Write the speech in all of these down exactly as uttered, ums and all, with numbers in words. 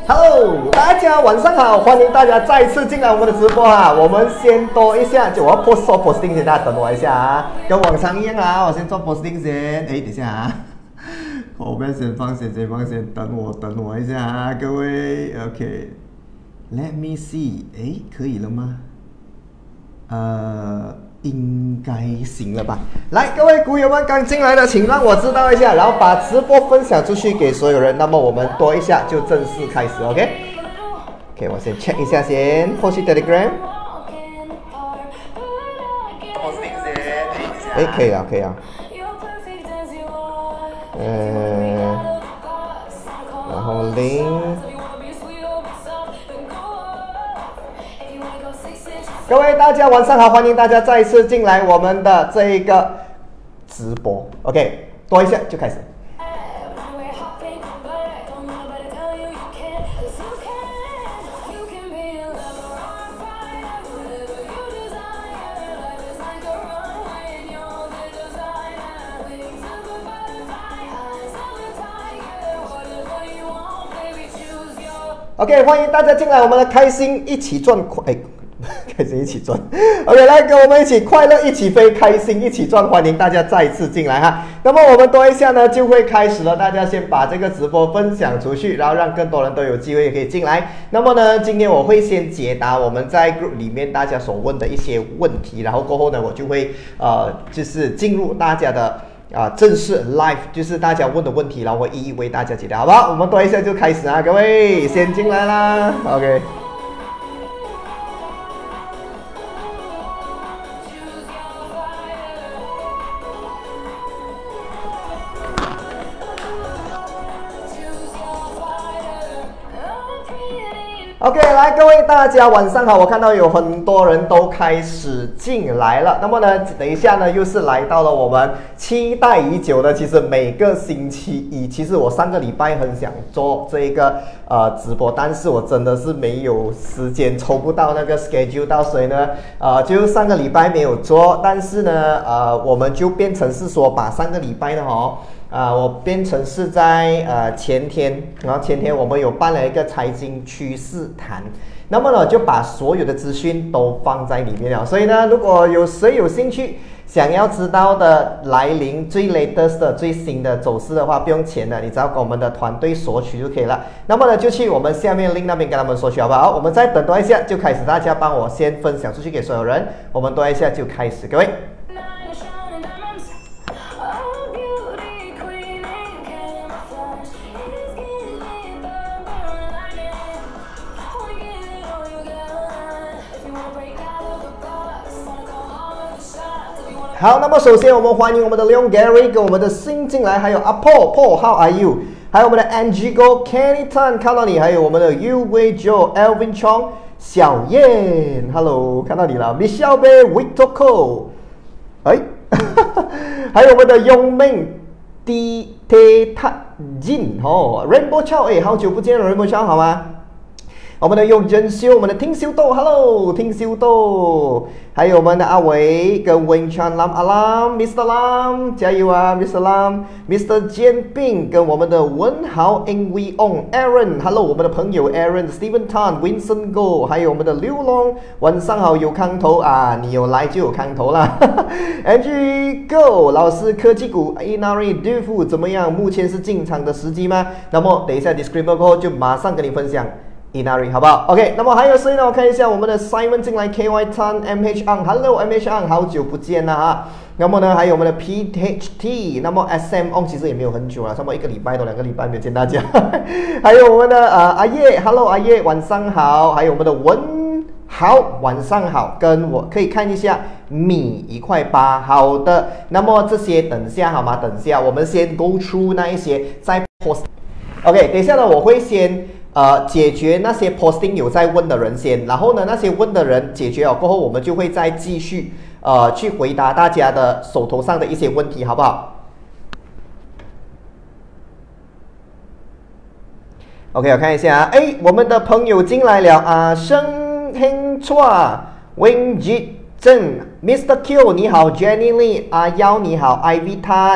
Hello， 大家晚上好，欢迎大家再次进来我们的直播啊！我们先多一下，就我要 post 做 posting 先，大家等我一下啊，跟往常一样啊，我先做 posting 先。哎，等一下啊，我们先放先，先放先，等我等我一下啊，各位 ，OK。Let me see， 哎，可以了吗？呃。应该行了吧？来，各位股友们刚进来的，请让我知道一下，然后把直播分享出去给所有人。那么我们多一下就正式开始 ，OK？OK， 我先 check 一下先，或许 Telegram。哎，可以了，可以了。嗯，然后零。各位大家晚上好，欢迎大家再一次进来我们的这一个直播 ，OK， 多一下就开始。OK， 欢迎大家进来我们的开心一起赚快。开心一起赚 ，OK， 来跟我们一起快乐一起飞，开心一起赚，欢迎大家再次进来哈。那么我们多一下呢就会开始了，大家先把这个直播分享出去，然后让更多人都有机会可以进来。那么呢，今天我会先解答我们在 group 里面大家所问的一些问题，然后过后呢，我就会呃就是进入大家的啊、呃、正式 live， 就是大家问的问题，然后我一一为大家解答，好不好？我们多一下就开始啊，各位先进来啦 ，OK。OK， 来，各位大家晚上好，我看到有很多人都开始进来了。那么呢，等一下呢，又是来到了我们期待已久的，其实每个星期一，其实我上个礼拜很想做这个呃直播，但是我真的是没有时间，抽不到那个 schedule 到，所以呢，呃，就上个礼拜没有做，但是呢，呃，我们就变成是说把上个礼拜的哦。啊、呃，我变成是在呃前天，然后前天我们有办了一个财经趋势谈，那么呢就把所有的资讯都放在里面了。所以呢，如果有谁有兴趣想要知道的来临最 latest 的最新的走势的话，不用钱的，你只要跟我们的团队索取就可以了。那么呢，就去我们下面 link 那边跟他们索取，好不好？我们再等多一下就开始，大家帮我先分享出去给所有人。我们多一下就开始，各位。好，那么首先我们欢迎我们的 Leon Gary 跟我们的新进来，还有阿 Paul Paul How are you？ 还有我们的 Angie Go Kenny Tan 看到你，还有我们的 Yu Wei Joe Alvin Chong 小燕 Hello 看到你了 Michelle Bay Victor Cole 哎，还有我们的永明 D T T Jin 哦 Rainbow Chow 哎，好久不见了 Rainbow Chow 好吗？我们的永仁修，我们的听修豆 ，Hello， 听修豆，还有我们的阿伟跟 Wing Chan Lam Alam，Mister Lam， 加油啊 ，Mister Lam，Mister Jian Bing 跟我们的文豪 Eng Wee Ong，Aaron，Hello， 我们的朋友 Aaron，Steven Tan，Vincent Go， 还有我们的刘龙，晚上好有康头啊，你有来就有康头啦，Angie Go， 老师科技股 Inari Dufu 怎么样？目前是进场的时机吗？那么等一下 description 过后就马上跟你分享。Inari 好不好 ？OK， 那么还有谁呢？我看一下我们的 Simon 进来 ，K Y Tan，M H Ang，Hello M H Ang， 好久不见了哈。那么呢，还有我们的 P H T， 那么 S M On 其实也没有很久了，差不多一个礼拜多两个礼拜没有见大家。还有我们的呃阿叶 ，Hello 阿叶，晚上好。还有我们的文豪，晚上好。跟我可以看一下米一块八，好的。那么这些等下好吗？等下我们先 go through 那一些再 post。OK， 等一下呢，我会先。呃，解决那些 posting 有在问的人先，然后呢，那些问的人解决了过后，我们就会再继续呃去回答大家的手头上的一些问题，好不好 ？OK， 我看一下啊，哎，我们的朋友进来了啊，生兴错 Wing Ji 郑 Mister Q 你好 ，Jenny Lee 阿幺你好 ，Ivy Tan。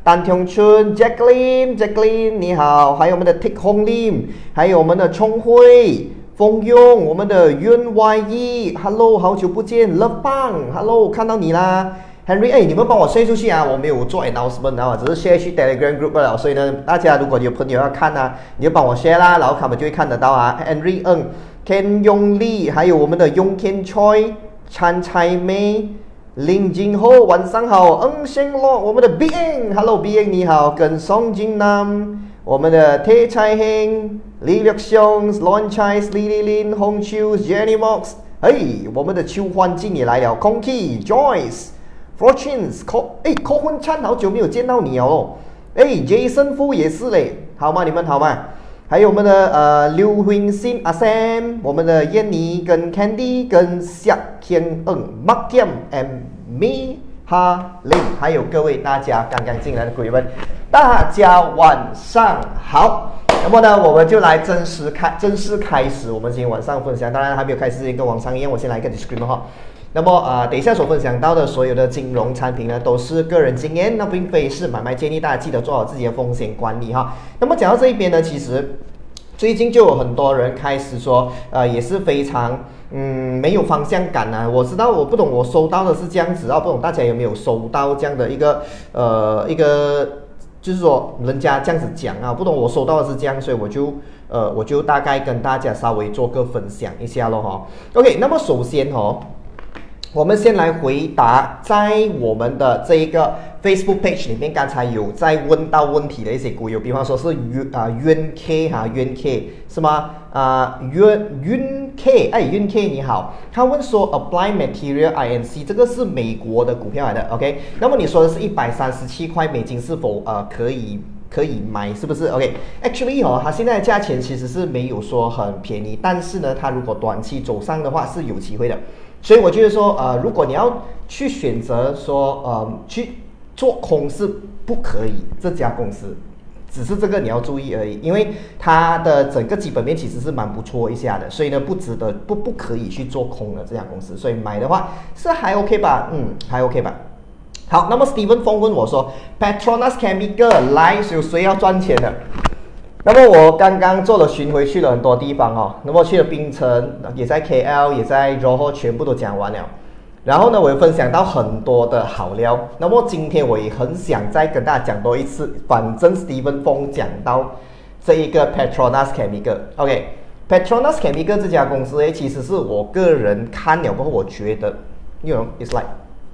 丹廷春 Jacqueline，Jacqueline 你好，还有我们的 Tik Hong Lim， 还有我们的聪慧、丰庸，我们的윤 Y E，Hello， 好久不见 ，Love Bang，Hello， 看到你啦。Henry， 哎，你们帮我 share 出去啊！我没有做 announcement 啊，只是 share 去 Telegram group 了。所以呢，大家如果有朋友要看啊，你就帮我 share 啦，然后他们就会看得到啊。Henry 嗯 ，Ken Yong Lee， 还有我们的 Yong Ken Choi、Chan Chai Mei、林金厚，晚上好。嗯，先咯，我们的 B N，Hello B N 你好，跟宋金南，我们的 Tae Chai Heng、李略雄、Lon Chai、李丽琳、洪秋、Jenny Mox， 嘿，我们的邱焕进也来了 ，Kongki Joyce。Fortunes， 哎 ，Ko Hun Chan 好久没有见到你哦。哎 ，Jason Fu 也是嘞，好吗？你们好吗？还有我们的呃刘慧欣、阿 Sam， 我们的燕妮跟 Candy 跟夏天嗯 Mark Tiam and me 哈林，还有各位大家刚刚进来的鬼们，大家晚上好。那么呢，我们就来正式开正式开始我们今天晚上分享。当然还没有开始之前，跟往常一样，我先来一个 disclaimer 哈。那么呃，等一下所分享到的所有的金融产品呢，都是个人经验，那并非是买卖建议，大家记得做好自己的风险管理哈。那么讲到这一边呢，其实最近就有很多人开始说，呃，也是非常嗯没有方向感啊。我知道，我不懂，我收到的是这样子啊，不懂大家有没有收到这样的一个呃一个，就是说人家这样子讲啊，不懂我收到的是这样，所以我就呃我就大概跟大家稍微做个分享一下咯哈。OK， 那么首先哦。我们先来回答，在我们的这一个 Facebook page 里面，刚才有在问到问题的一些股友，比方说是윤啊윤 K 哈윤 K是吗？啊윤 윤 K， 哎윤 K你好，他问说 Apply Material I N C 这个是美国的股票来的 ，OK？ 那么你说的是一百三十七块美金，是否呃可以？可以买是不是 ？OK，Actually、okay, 哦，它现在的价钱其实是没有说很便宜，但是呢，它如果短期走上的话是有机会的。所以我觉得说，呃，如果你要去选择说，呃，去做空是不可以，这家公司，只是这个你要注意而已，因为它的整个基本面其实是蛮不错一下的，所以呢，不值得不不可以去做空的这家公司，所以买的话是还 OK 吧，嗯，还 OK 吧。好，那么 Steven 风问我说 ，Petronas Chemical 来有谁要赚钱的？那么我刚刚做了巡回，去了很多地方哦。那么去了槟城，也在 K L， 也在 Johor， 全部都讲完了。然后呢，我又分享到很多的好料。那么今天我也很想再跟大家讲多一次，反正 Steven 风讲到这一个 Petronas Chemical，OK，Petronas Chemical 这家公司诶，其实是我个人看了过后，我觉得 ，you know，it's like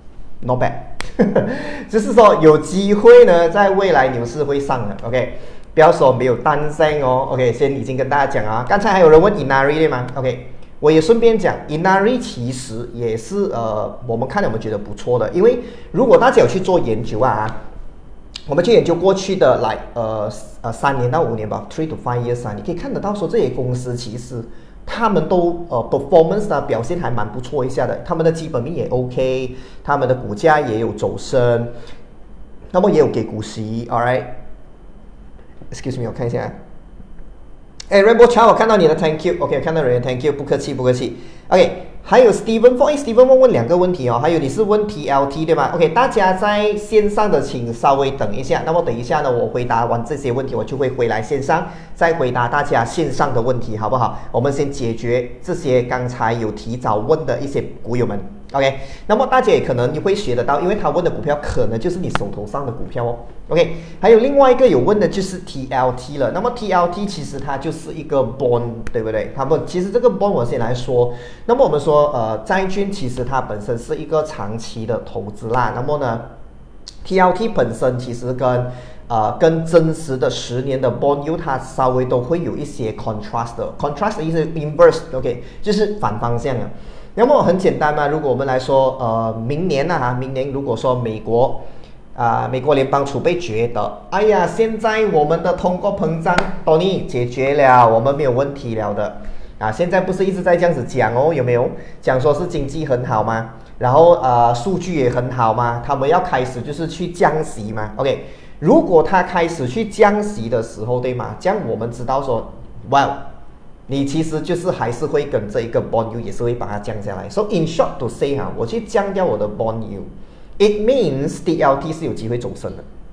not bad。就是说有机会呢，在未来牛市会上的 ，OK， 不要说没有担心哦 ，OK， 先已经跟大家讲啊，刚才还有人问 Inari 对吗 ？OK， 我也顺便讲 Inari 其实也是呃，我们看了我们觉得不错的，因为如果大家有去做研究啊，我们去研究过去的来呃呃三年到五年吧 ，three to five years 啊，你可以看得到说这些公司其实。他们都呃 performance 呢表现还蛮不错一下的，他们的基本面也 OK， 他们的股价也有走升，那么也有给股息 ，alright。Excuse me， 我看一下。哎 ，Rainbow Chow， 我看到你的 Thank you，OK， 看到人 Thank you， 不客气不客气 ，OK。还有 Steven Fong， Steven Fong 问两个问题哦，还有你是问 T L T 对吗 ？OK， 大家在线上的请稍微等一下，那么等一下呢，我回答完这些问题，我就会回来线上再回答大家线上的问题，好不好？我们先解决这些刚才有提早问的一些股友们。OK， 那么大家也可能你会学得到，因为他问的股票可能就是你手头上的股票哦。OK， 还有另外一个有问的就是 T L T 了。那么 T L T 其实它就是一个 bond， 对不对？他们其实这个 bond 我先来说。那么我们说，呃，债券其实它本身是一个长期的投资啦。那么呢 ，T L T 本身其实跟呃跟真实的十年的 bond yield 它稍微都会有一些 contrast 的 ，contrast 的意思 inverse，OK， 就是反方向的。那么很简单嘛，如果我们来说，呃，明年呢、啊，明年如果说美国，啊、呃，美国联邦储备觉得，哎呀，现在我们的通货膨胀，Tony 解决了，我们没有问题了的，啊，现在不是一直在这样子讲哦，有没有？讲说是经济很好吗？然后呃，数据也很好吗？他们要开始就是去降息嘛 ，OK？ 如果他开始去降息的时候，对吗？这样我们知道说，哇。你其实就是还是会跟这一个 bond yield 也是会把它降下来。So in short to say 哈，我去降掉我的 bond yield，it means T L T 是有机会走升的。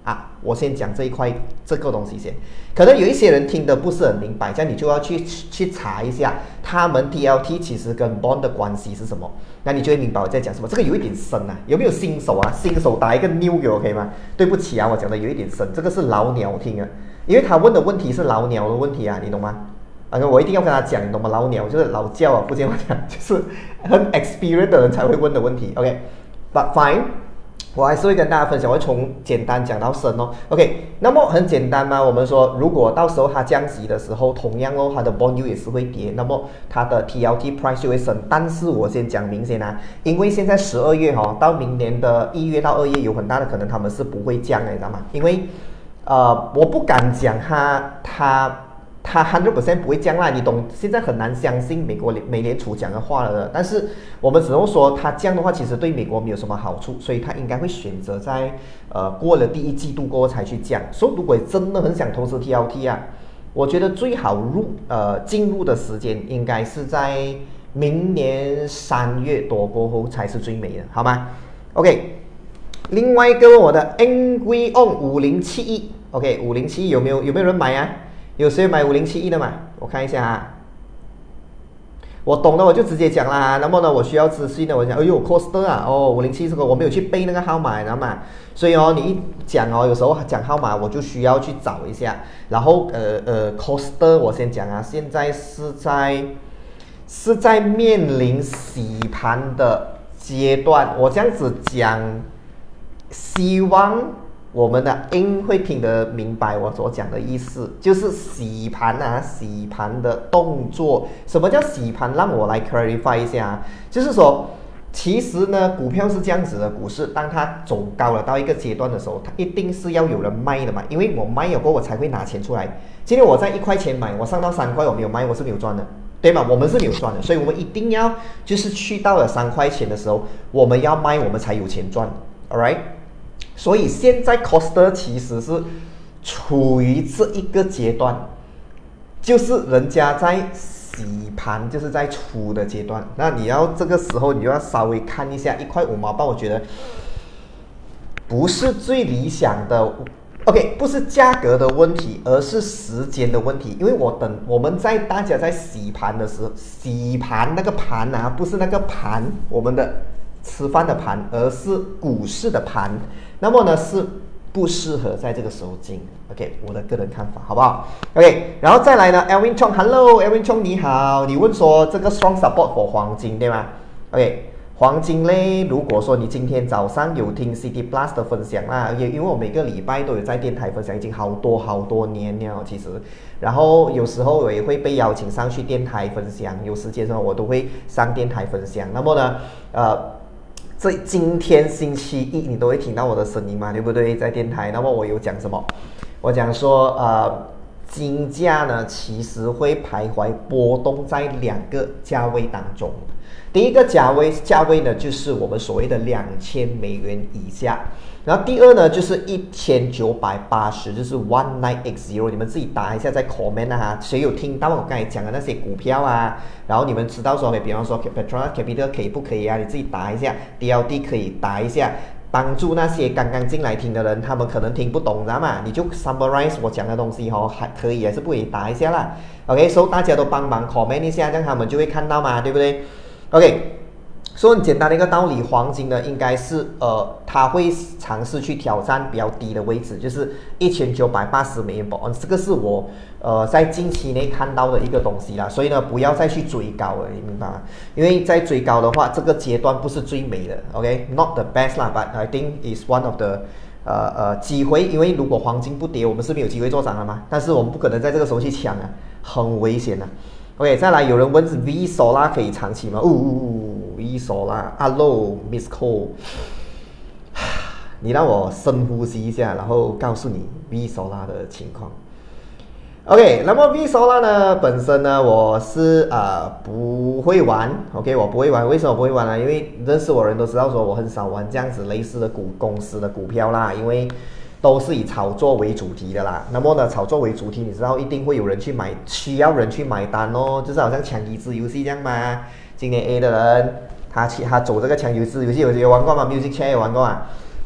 啊？我先讲这一块这个东西先，可能有一些人听得不是很明白，这样你就要去去查一下他们 T L T 其实跟 bond 的关系是什么，那你就会明白我在讲什么。这个有一点深啊，有没有新手啊？新手打一个 new 给我可以吗？对不起啊，我讲的有一点深，这个是老鸟听啊，因为他问的问题是老鸟的问题啊，你懂吗？啊，我一定要跟他讲，你懂吗？老鸟就是老教啊，不见我讲，就是很 experienced 的人才会问的问题。OK，but、okay, fine， 我还是会跟大家分享，我会从简单讲到深哦。OK， 那么很简单嘛，我们说如果到时候它降息的时候，同样哦，它的 bond yield 也是会跌，那么它的 T L T price 就会升。但是我先讲明先啊，因为现在十二月哦，到明年的一月到二月有很大的可能他们是不会降的，你知道吗？因为呃，我不敢讲它它。它 百分之百 不会降啦，你懂？现在很难相信美国美联储讲的话了的，但是我们只能说它降的话，其实对美国没有什么好处，所以它应该会选择在呃过了第一季度过后才去降。所以如果真的很想投资 T L T 啊，我觉得最好入呃进入的时间应该是在明年三月多过后才是最美的，好吗 ？OK， 另外一个我的 Angry On 五零七一 ，OK， 五零七一有没有有没有人买啊？有谁买五零七一的嘛？我看一下啊。我懂的我就直接讲啦。那么呢，我需要资讯的，我讲，哎呦 ，Coster 啊，哦，五零七这个我没有去背那个号码，你知道吗？所以哦，你一讲哦，有时候讲号码我就需要去找一下。然后呃呃 ，Coster 我先讲啊，现在是在是在面临洗盘的阶段。我这样子讲，希望我们的 in 会听得明白我所讲的意思，就是洗盘啊，洗盘的动作。什么叫洗盘？让我来 clarify 一下，就是说，其实呢，股票是这样子的，股市当它走高了到一个阶段的时候，它一定是要有人卖的嘛，因为我卖了过后我才会拿钱出来。今天我在一块钱买，我上到三块我没有卖，我是没有赚的，对吗？我们是没有赚的，所以我们一定要就是去到了三块钱的时候，我们要卖，我们才有钱赚 ，alright？所以现在 Coster 其实是处于这一个阶段，就是人家在洗盘，就是在出的阶段。那你要这个时候，你就要稍微看一下一块五毛半，我觉得不是最理想的。OK， 不是价格的问题，而是时间的问题。因为我等我们在大家在洗盘的时候，洗盘那个盘啊，不是那个盘，我们的吃饭的盘，而是股市的盘。那么呢，是不适合在这个时候进 ，OK， 我的个人看法，好不好 ？OK， 然后再来呢 ，Elvin Chong，Hello，Elvin Chong 你好，你问说这个 strong support for 黄金对吗 ？OK， 黄金嘞，如果说你今天早上有听 City Plus 的分享啦，也因为我每个礼拜都有在电台分享，已经好多好多年了，其实，然后有时候我也会被邀请上去电台分享，有时间的时候我都会上电台分享。那么呢，呃。这今天星期一你都会听到我的声音嘛，对不对？在电台，那么我有讲什么？我讲说，呃，金价呢其实会徘徊波动在两个价位当中。第一个价位价位呢，就是我们所谓的两千美元以下。然后第二呢，就是一千九百八十，就是 one nine eight zero， 你们自己打一下在 comment 啊哈，谁有听到我刚才讲的那些股票啊？然后你们知道说，比方说 Petronas Capital 可以不可以啊？你自己打一下 ，D L D 可以打一下，帮助那些刚刚进来听的人，他们可能听不懂，知道吗？你就 summarize 我讲的东西哦，还可以还是不可以打一下啦 ？OK， 所以大家都帮忙 comment 一下，这样他们就会看到嘛，对不对 ？OK。所以很简单的一个道理，黄金呢应该是呃，它会尝试去挑战比较低的位置，就是一千九百八十美元保，这个是我呃在近期内看到的一个东西啦。所以呢，不要再去追高了，你明白吗？因为在追高的话，这个阶段不是最美的 ，OK，not、okay? the best 啦 ，but I think is one of the 呃呃机会，因为如果黄金不跌，我们是没有机会做涨的嘛。但是我们不可能在这个时候去抢啊，很危险的。OK， 再来有人问是 V Solar 可以长期吗？呜呜呜 ，V Solar，Hello Miss Cole， 你让我深呼吸一下，然后告诉你 V Solar 的情况。OK， 那么 V Solar 呢，本身呢我是呃不会玩 ，OK， 我不会玩，为什么不会玩呢？因为认识我的人都知道说我很少玩这样子类似的股公司的股票啦，因为都是以炒作为主题的啦。那么呢，炒作为主题，你知道一定会有人去买，需要人去买单哦，就是好像抢椅子游戏这样嘛。今年 A 的人，他去他走这个抢椅子游戏，有有玩过吗 ？Music Chair 有玩过啊？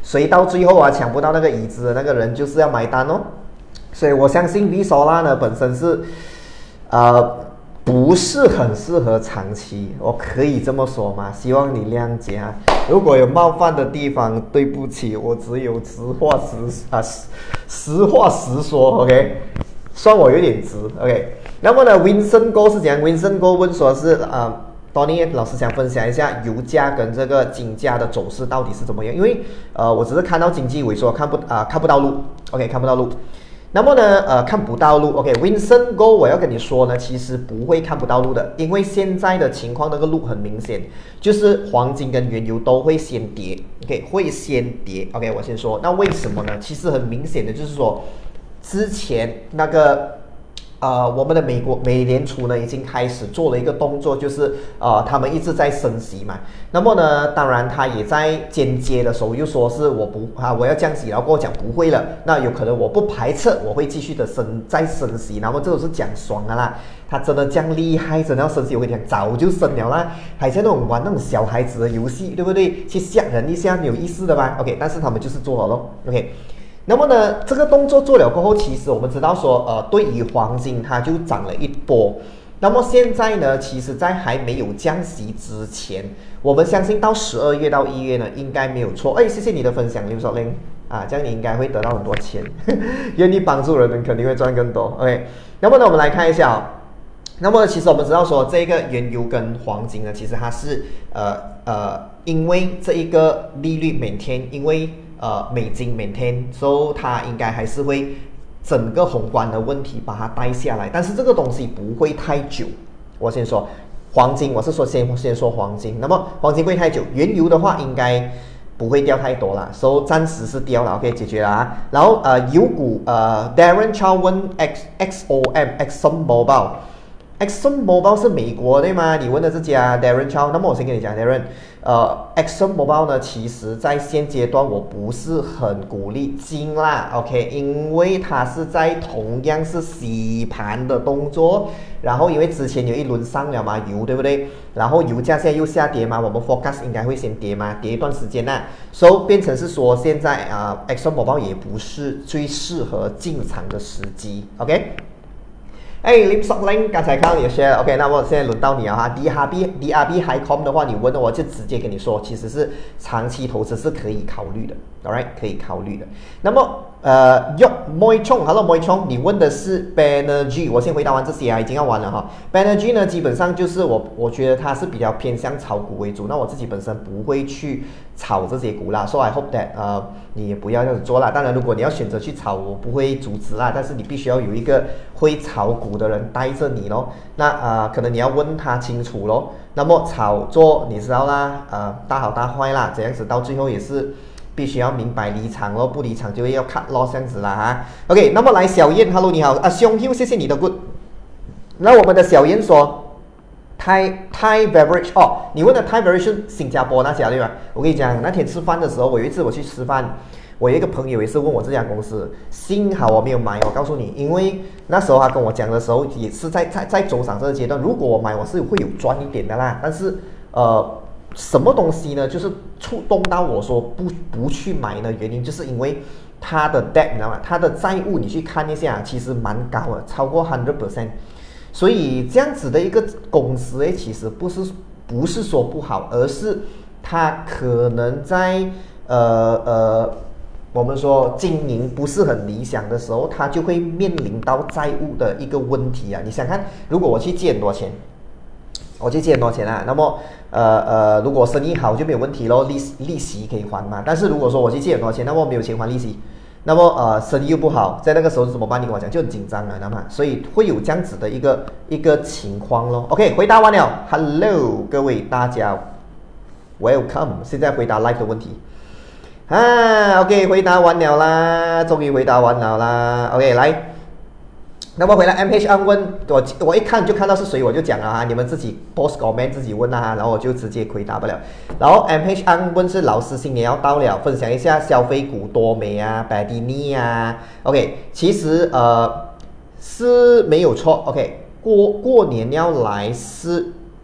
谁到最后啊抢不到那个椅子的那个人就是要买单哦。所以我相信 V Solar 呢本身是呃不是很适合长期，我可以这么说吗？希望你谅解啊。如果有冒犯的地方，对不起，我只有实话实啊实实话实说 ，OK。算我有点直 ，OK。那么呢 ，Vincent Go 是怎样 ？Vincent Go 问说是啊、呃、，Tony 老师想分享一下油价跟这个金价的走势到底是怎么样？因为呃，我只是看到经济萎缩，看不啊、呃、看不到路 ，OK 看不到路。那么呢，呃，看不到路 ，OK。Vincent Go 我要跟你说呢，其实不会看不到路的，因为现在的情况那个路很明显，就是黄金跟原油都会先跌 ，OK 会先跌 ，OK 我先说，那为什么呢？其实很明显的就是说。之前那个呃，我们的美国美联储呢已经开始做了一个动作，就是呃，他们一直在升息嘛。那么呢，当然他也在间接的时候又说是我不啊，我要降息，然后跟我讲不会了。那有可能我不排斥我会继续的升再升息，然后这都是讲爽的啦。他真的这样厉害，真的要升息，我跟你讲早就升了啦，还在那种玩那种小孩子的游戏，对不对？去吓人一下没有意思的吧 ？OK， 但是他们就是做了咯 ，OK。那么呢，这个动作做了过后，其实我们知道说，呃，对于黄金它就涨了一波。那么现在呢，其实在还没有降息之前，我们相信到十二月到一月呢，应该没有错。哎，谢谢你的分享，刘少林啊，这样你应该会得到很多钱，愿意帮助人们肯定会赚更多。OK， 那么呢，我们来看一下哦。那么其实我们知道说，这个原油跟黄金呢，其实它是呃呃，因为这一个利率每天因为。呃，美金 maintain， 所以它应该还是会整个宏观的问题把它带下来，但是这个东西不会太久。我先说黄金，我是说先先说黄金，那么黄金不会太久，原油的话应该不会掉太多啦，所以暂时是掉了 ，OK 解决了啊。然后呃，油股呃 ，Darren Chow 问 X X O M Exxon Mobil。Exxon Mobil 是美国对吗？你问的这家 Darren Chow， 那么我先跟你讲 Darren， 呃 ，Exxon Mobil 呢，其实在现阶段我不是很鼓励进啦 ，OK， 因为它是在同样是洗盘的动作，然后因为之前有一轮上了嘛油，对不对？然后油价现在又下跌嘛，我们 forecast 应该会先跌嘛，跌一段时间啦，所以变成是说现在啊、呃、，Exxon Mobil 也不是最适合进场的时机 ，OK。哎，林少林，刚才看到你的 share，OK， 那么现在轮到你了哈。D R B D R B Highcom 的话，你问了我就直接跟你说，其实是长期投资是可以考虑的 ，alright， 可以考虑的。那么呃 ，Yo Moi Chong，Hello Moi Chong， 你问的是 Banerjee， 我先回答完这些啊，已经要完了哈。Banerjee 呢，基本上就是我我觉得它是比较偏向炒股为主，那我自己本身不会去炒这些股啦，所以 I hope that 呃你也不要这样子做啦。当然，如果你要选择去炒，我不会阻止啦，但是你必须要有一个会炒股的人带着你咯，那啊、呃，可能你要问他清楚咯。那么炒作你知道啦，呃，大好大坏啦，这样子到最后也是必须要明白离场咯，不离场就会要 cut loss 这样子啦哈。OK， 那么来小燕 ，Hello 你好啊，兄弟，谢谢你的 good。那我们的小燕说 ，Thai Thai Beverage 哦，你问的 Thai Beverage 是新加坡那家对吧？我跟你讲，那天吃饭的时候，我有一次我去吃饭。我有一个朋友也是问我这家公司，幸好我没有买。我告诉你，因为那时候他跟我讲的时候，也是在在在走涨这个阶段。如果我买，我是会有赚一点的啦。但是呃，什么东西呢？就是触动到我说不不去买的原因，就是因为它的 debt 你知道吗？它的债务你去看一下，其实蛮高的，超过 百分之百。所以这样子的一个公司诶，其实不是不是说不好，而是它可能在呃呃。我们说经营不是很理想的时候，它就会面临到债务的一个问题啊！你想看，如果我去借很多钱，我去借很多钱啊，那么呃呃，如果生意好就没有问题咯，利利息可以还嘛。但是如果说我去借很多钱，那么没有钱还利息，那么呃生意又不好，在那个时候怎么办？你跟我讲就很紧张了，知道吗？所以会有这样子的一个一个情况咯。OK， 回答完了 ，Hello 各位大家 ，Welcome， 现在回答 live 的问题。啊 ，OK， 回答完了啦，终于回答完了啦。OK， 来，那么回来 M H 安问我，我一看就看到是谁，我就讲了啊，你们自己 post comment 自己问啊，然后我就直接回答不了。然后 M H 安问是老师新年要到了，分享一下消费股多美啊、百迪尼啊。OK， 其实呃是没有错。OK， 过过年要来是。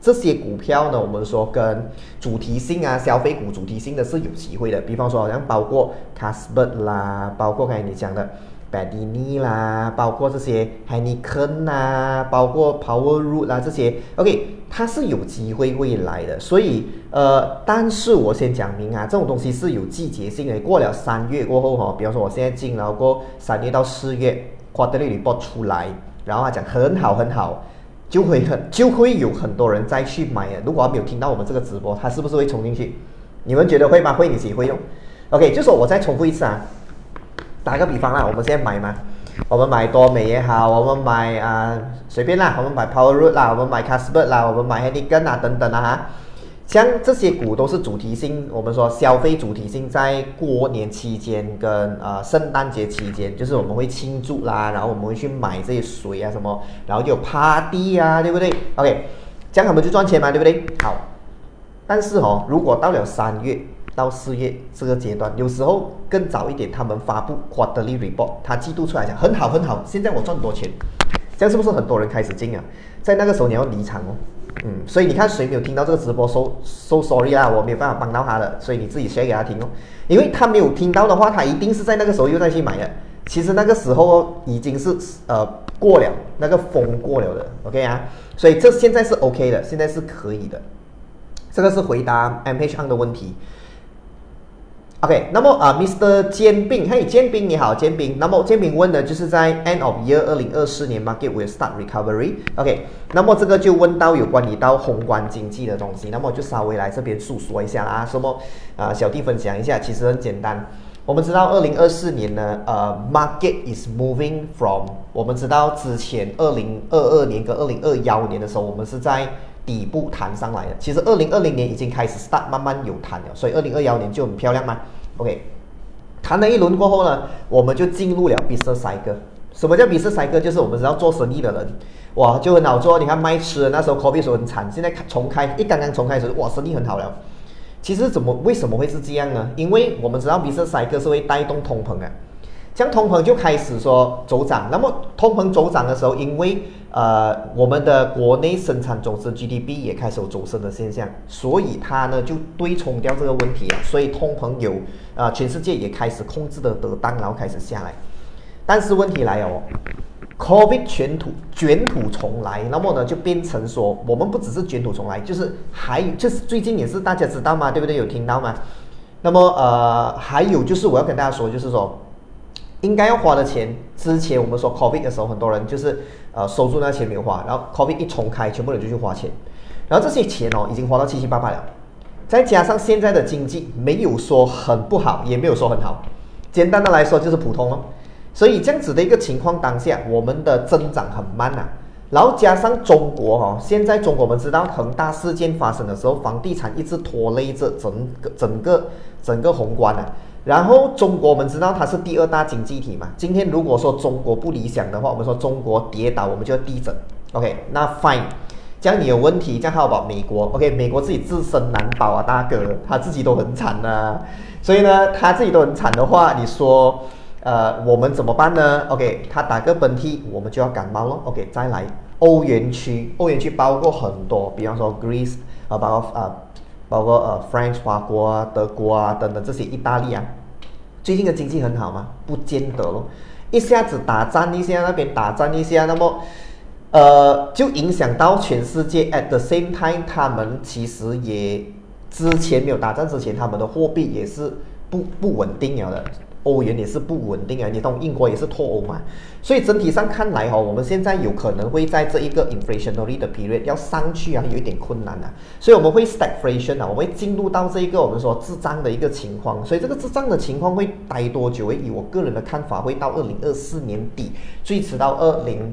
这些股票呢，我们说跟主题性啊、消费股主题性的是有机会的。比方说，好像包括 Carlsberg 啦，包括刚才你讲的 Badini 啦，包括这些 Heineken 啦，包括 Power Root 啦这些 ，OK， 它是有机会会来的。所以呃，但是我先讲明啊，这种东西是有季节性的。过了三月过后哈，比方说我现在进了过三月到四月 Quarterly Report 出来，然后他讲很好很好。就会很就会有很多人再去买啊！如果他没有听到我们这个直播，他是不是会冲进去？你们觉得会吗？会，你自己会用。OK， 就说我再重复一次啊，打个比方啦，我们现在买嘛，我们买多美也好，我们买啊、呃、随便啦，我们买 Power Root 啦，我们买 Carlsberg 啦，我们买 Heineken 啊等等啊哈。像这些股都是主题性，我们说消费主题性，在过年期间跟呃圣诞节期间，就是我们会庆祝啦，然后我们会去买这些水啊什么，然后就有 party 啊，对不对 ？OK， 这样他们就赚钱嘛，对不对？好，但是哦，如果到了三月到四月这个阶段，有时候更早一点，他们发布 quarterly report， 他季度出来讲很好很好，现在我赚多钱，这样是不是很多人开始进啊？在那个时候你要离场哦。嗯，所以你看谁没有听到这个直播 ，so so sorry 啦，我没有办法帮到他的，所以你自己 share 给他听哦。因为他没有听到的话，他一定是在那个时候又再去买的。其实那个时候已经是呃过了那个风过了的 ，OK 啊，所以这现在是 OK 的，现在是可以的。这个是回答 M H Ang 的问题。OK， 那么啊、呃、，Mister 煎饼，嘿，煎饼你好，煎饼。那么煎饼问的就是在 End of Year 二零二四年 Market will start recovery。OK， 那么这个就问到有关于到宏观经济的东西，那么我就稍微来这边诉说一下啦。什么啊、呃，小弟分享一下，其实很简单。我们知道二零二四年呢，呃 ，Market is moving from， 我们知道之前二零二二年跟二零二一年的时候，我们是在底部弹上来的，其实二零二零年已经开始 start 慢慢有弹了，所以二零二一年就很漂亮嘛。OK， 弹了一轮过后呢，我们就进入了 business cycle。什么叫 business cycle？ 就是我们知道做生意的人，哇，就很好做。你看卖吃的那时候 COVID 时候很惨，现在重开，一刚刚重开时，哇，生意很好了。其实怎么为什么会是这样呢？因为我们知道 business cycle 是会带动通膨啊。这样通膨就开始说走涨，那么通膨走涨的时候，因为呃我们的国内生产总值 G D P 也开始有走升的现象，所以它呢就对冲掉这个问题啊，所以通膨有呃全世界也开始控制的得当，然后开始下来。但是问题来哦 ，COVID 卷土卷土重来，那么呢就变成说我们不只是卷土重来，就是还就是最近也是大家知道吗？对不对？有听到吗？那么呃还有就是我要跟大家说，就是说。应该要花的钱，之前我们说 COVID 的时候，很多人就是呃收住那钱没有花，然后 COVID 一重开，全部人就去花钱，然后这些钱哦已经花到七七八八了，再加上现在的经济没有说很不好，也没有说很好，简单的来说就是普通哦，所以这样子的一个情况当下，我们的增长很慢啊，然后加上中国哦，现在中国我们知道恒大事件发生的时候，房地产一直拖累着整个整个整个宏观啊。然后中国我们知道它是第二大经济体嘛，今天如果说中国不理想的话，我们说中国跌倒，我们就要地震 ，OK， 那 fine， 这样你有问题，这样还好吧？美国 ，OK， 美国自己自身难保啊，大哥，他自己都很惨啊，所以呢，他自己都很惨的话，你说，呃，我们怎么办呢 ？OK， 他打个喷嚏，我们就要感冒咯 ，OK， 再来，欧元区，欧元区包括很多，比方说 Greece 啊，包括啊。包括呃 France 法国啊、德国啊等等这些，意大利啊，最近的经济很好吗？不见得咯，一下子打战一下，那边打战一下，那么呃就影响到全世界。At the same time， 他们其实也之前没有打战之前，他们的货币也是不不稳定了的。欧元也是不稳定啊，你懂英国也是脱欧嘛，所以整体上看来哈、哦，我们现在有可能会在这一个 inflationary 的 period 要上去啊，有一点困难啊，所以我们会 stagflation 啊，我们会进入到这一个我们说滞胀的一个情况，所以这个滞胀的情况会待多久？以我个人的看法，会到二零二四年底，最迟到二零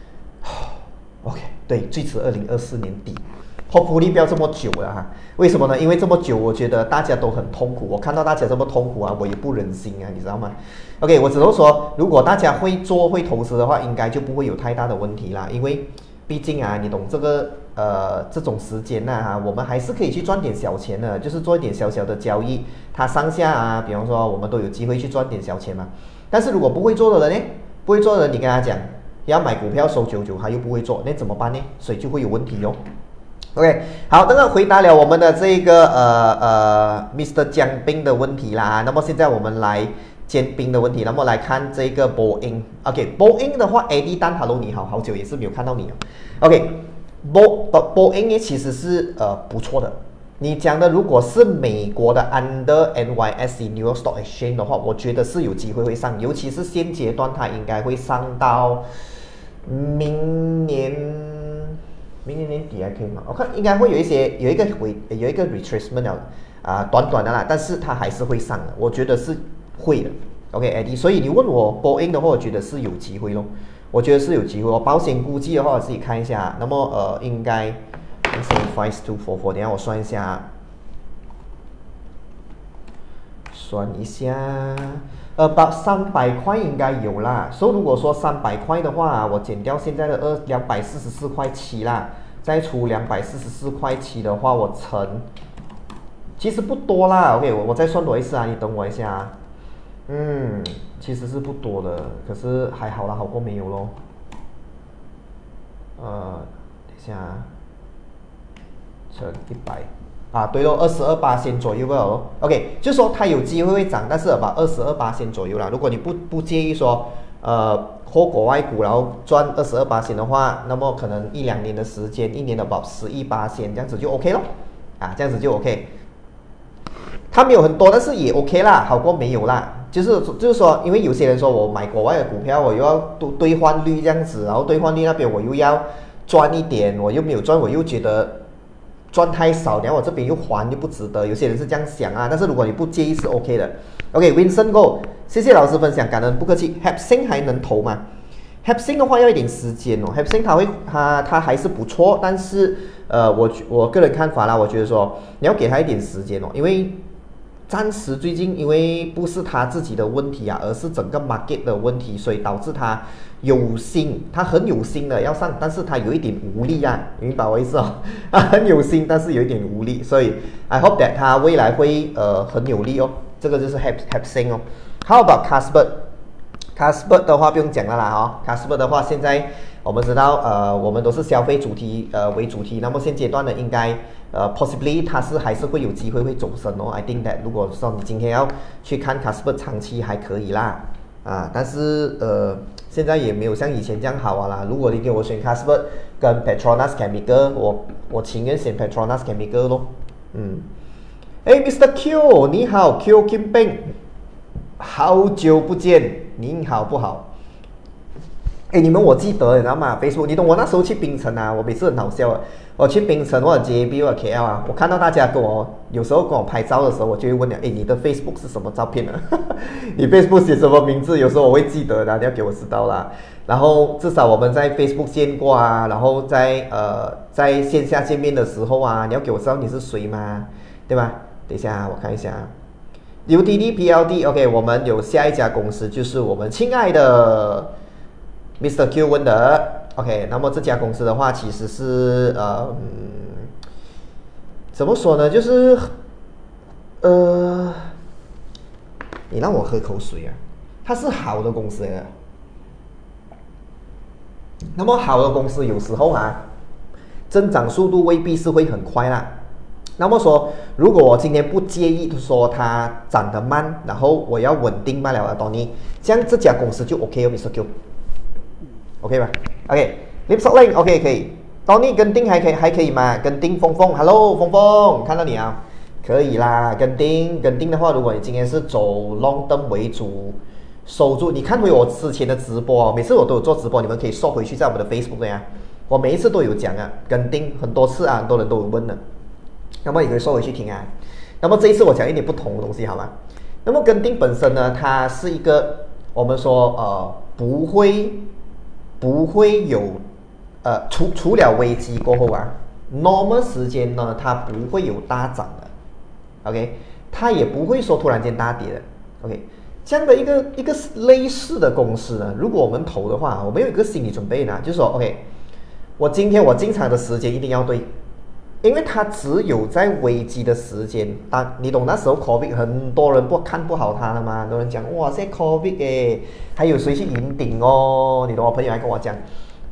，OK， 对，最迟二零二四年底。Hopefully 不要这么久了哈，为什么呢？因为这么久，我觉得大家都很痛苦。我看到大家这么痛苦啊，我也不忍心啊，你知道吗 ？OK， 我只能说，如果大家会做会投资的话，应该就不会有太大的问题啦。因为毕竟啊，你懂这个呃这种时间呐、啊，我们还是可以去赚点小钱的，就是做一点小小的交易，它上下啊，比方说我们都有机会去赚点小钱嘛。但是如果不会做的人呢，不会做的人，你跟他讲要买股票收九九，他又不会做，那怎么办呢？所以就会有问题哦。 OK， 好，那个回答了我们的这个呃呃 Mister 江彬的问题啦。那么现在我们来坚冰的问题，那么来看这个 Boeing。OK，Boeing 的话 ，Eddie Tan，Hello， 你好，好久也是没有看到你了。OK，Bo Boeing 其实是呃不错的。你讲的如果是美国的 Under N Y S E New York Stock Exchange 的话，我觉得是有机会会上，尤其是现阶段它应该会上到明年。明年年底还可以吗？我看应该会有一些有一个回有一个 retracement 啊、呃，短短的啦，但是它还是会上的，我觉得是会的。OK，Eddie， 所以你问我 Boeing 的话，我觉得是有机会咯，我觉得是有机会。我保险估计的话，我自己看一下，那么呃应该 five two four four， 等一下我算一下，算一下。呃，把三百块应该有啦。所以如果说三百块的话，我减掉现在的二两百四十四块七啦，再除两百四十四块七的话，我乘，其实不多啦。OK， 我我再算多一次啊，你等我一下啊。嗯，其实是不多的，可是还好啦，好过没有咯。呃，等一下啊，乘一百。啊，对咯，二十二巴仙左右哦。OK， 就说它有机会会涨，但是把二十二巴仙左右啦。如果你不不介意说，呃，货国外股然后赚二十二巴仙的话，那么可能一两年的时间，一年的保十一巴仙这样子就 OK 咯。啊，这样子就 OK。它没有很多，但是也 OK 啦，好过没有啦。就是就是说，因为有些人说我买国外的股票，我又要兑换率这样子，然后兑换率那边我又要赚一点，我又没有赚，我又觉得。赚太少，然后我这边又还又不值得，有些人是这样想啊。但是如果你不介意是 OK 的。OK，Vincent Go， 谢谢老师分享，感恩不客气。Hapsing 还能投吗 ？Hapsing 的话要一点时间哦。Hapsing 它会它它还是不错，但是呃我我个人看法啦，我觉得说你要给他一点时间哦，因为暂时最近因为不是他自己的问题啊，而是整个 market 的问题，所以导致他有心，他很有心的要上，但是他有一点无力啊，明白我意思哦？他很有心，但是有一点无力，所以 I hope that 他未来会呃很有力哦。这个就是 Hap Hapsing 哦。How about Casper？Casper 的话不用讲了啦哈、哦、，Casper 的话现在我们知道呃我们都是消费主题呃为主题，那么现阶段呢应该呃 possibly 它是还是会有机会会走升哦。I think that 如果说你今天要去看 Casper 长期还可以啦啊，但是呃。现在也没有像以前这样好啊啦。如果你给我选 Casper 跟 Petronas Chemical， 我我情愿选 Petronas Chemical 咯。嗯，哎 ，Mister Q， 你好 ，Q Kim Peng， 好久不见，您好不好？哎，你们我记得，你知道吗 ？Facebook， 你懂我那时候去槟城啊，我每次很好笑啊。我去槟城或者 J B 或者 K L 啊，我看到大家跟我有时候跟我拍照的时候，我就会问了，哎，你的 Facebook 是什么照片呢、啊？你 Facebook 写什么名字？有时候我会记得的，你要给我知道啦。然后至少我们在 Facebook 见过啊，然后在呃在线下见面的时候啊，你要给我知道你是谁嘛，对吧？等一下我看一下 ，U T D P L D，OK， 我们有下一家公司就是我们亲爱的 Mister Q 问的。OK， 那么这家公司的话，其实是呃，嗯、怎么说呢？就是呃，你让我喝口水啊！它是好的公司来的。那么好的公司有时候啊，增长速度未必是会很快啦。那么说，如果我今天不介意说它涨得慢，然后我要稳定卖了啊，当你这样这家公司就 OK 哦 ，Mister Q。OK 吧 ？OK，Lipsock Link OK 可以。Tony 跟丁还可以还可以吗？跟丁峰峰 ，Hello 峰峰，看到你啊，可以啦。跟丁跟丁的话，如果你今天是走 long term 为主，守住，你看回我之前的直播，每次我都有做直播，你们可以收回去在我们的 Facebook 的呀。我每一次都有讲啊，跟丁很多次啊，很多人都有问的，那么你可以收回去听啊。那么这一次我讲一点不同的东西好吗？那么跟丁本身呢，它是一个我们说呃不会。不会有，呃，除除了危机过后啊 ，normal 时间呢，它不会有大涨的 ，OK， 它也不会说突然间大跌的 ，OK， 这样的一个一个类似的公司呢，如果我们投的话，我们有一个心理准备呢，就是说 ，OK， 我今天我进场的时间一定要对，因为它只有在危机的时间，当你懂那时候 COVID 很多人不看不好它了嘛，很多人讲哇，现在 COVID 哎，还有谁去云顶哦？你懂我朋友还跟我讲，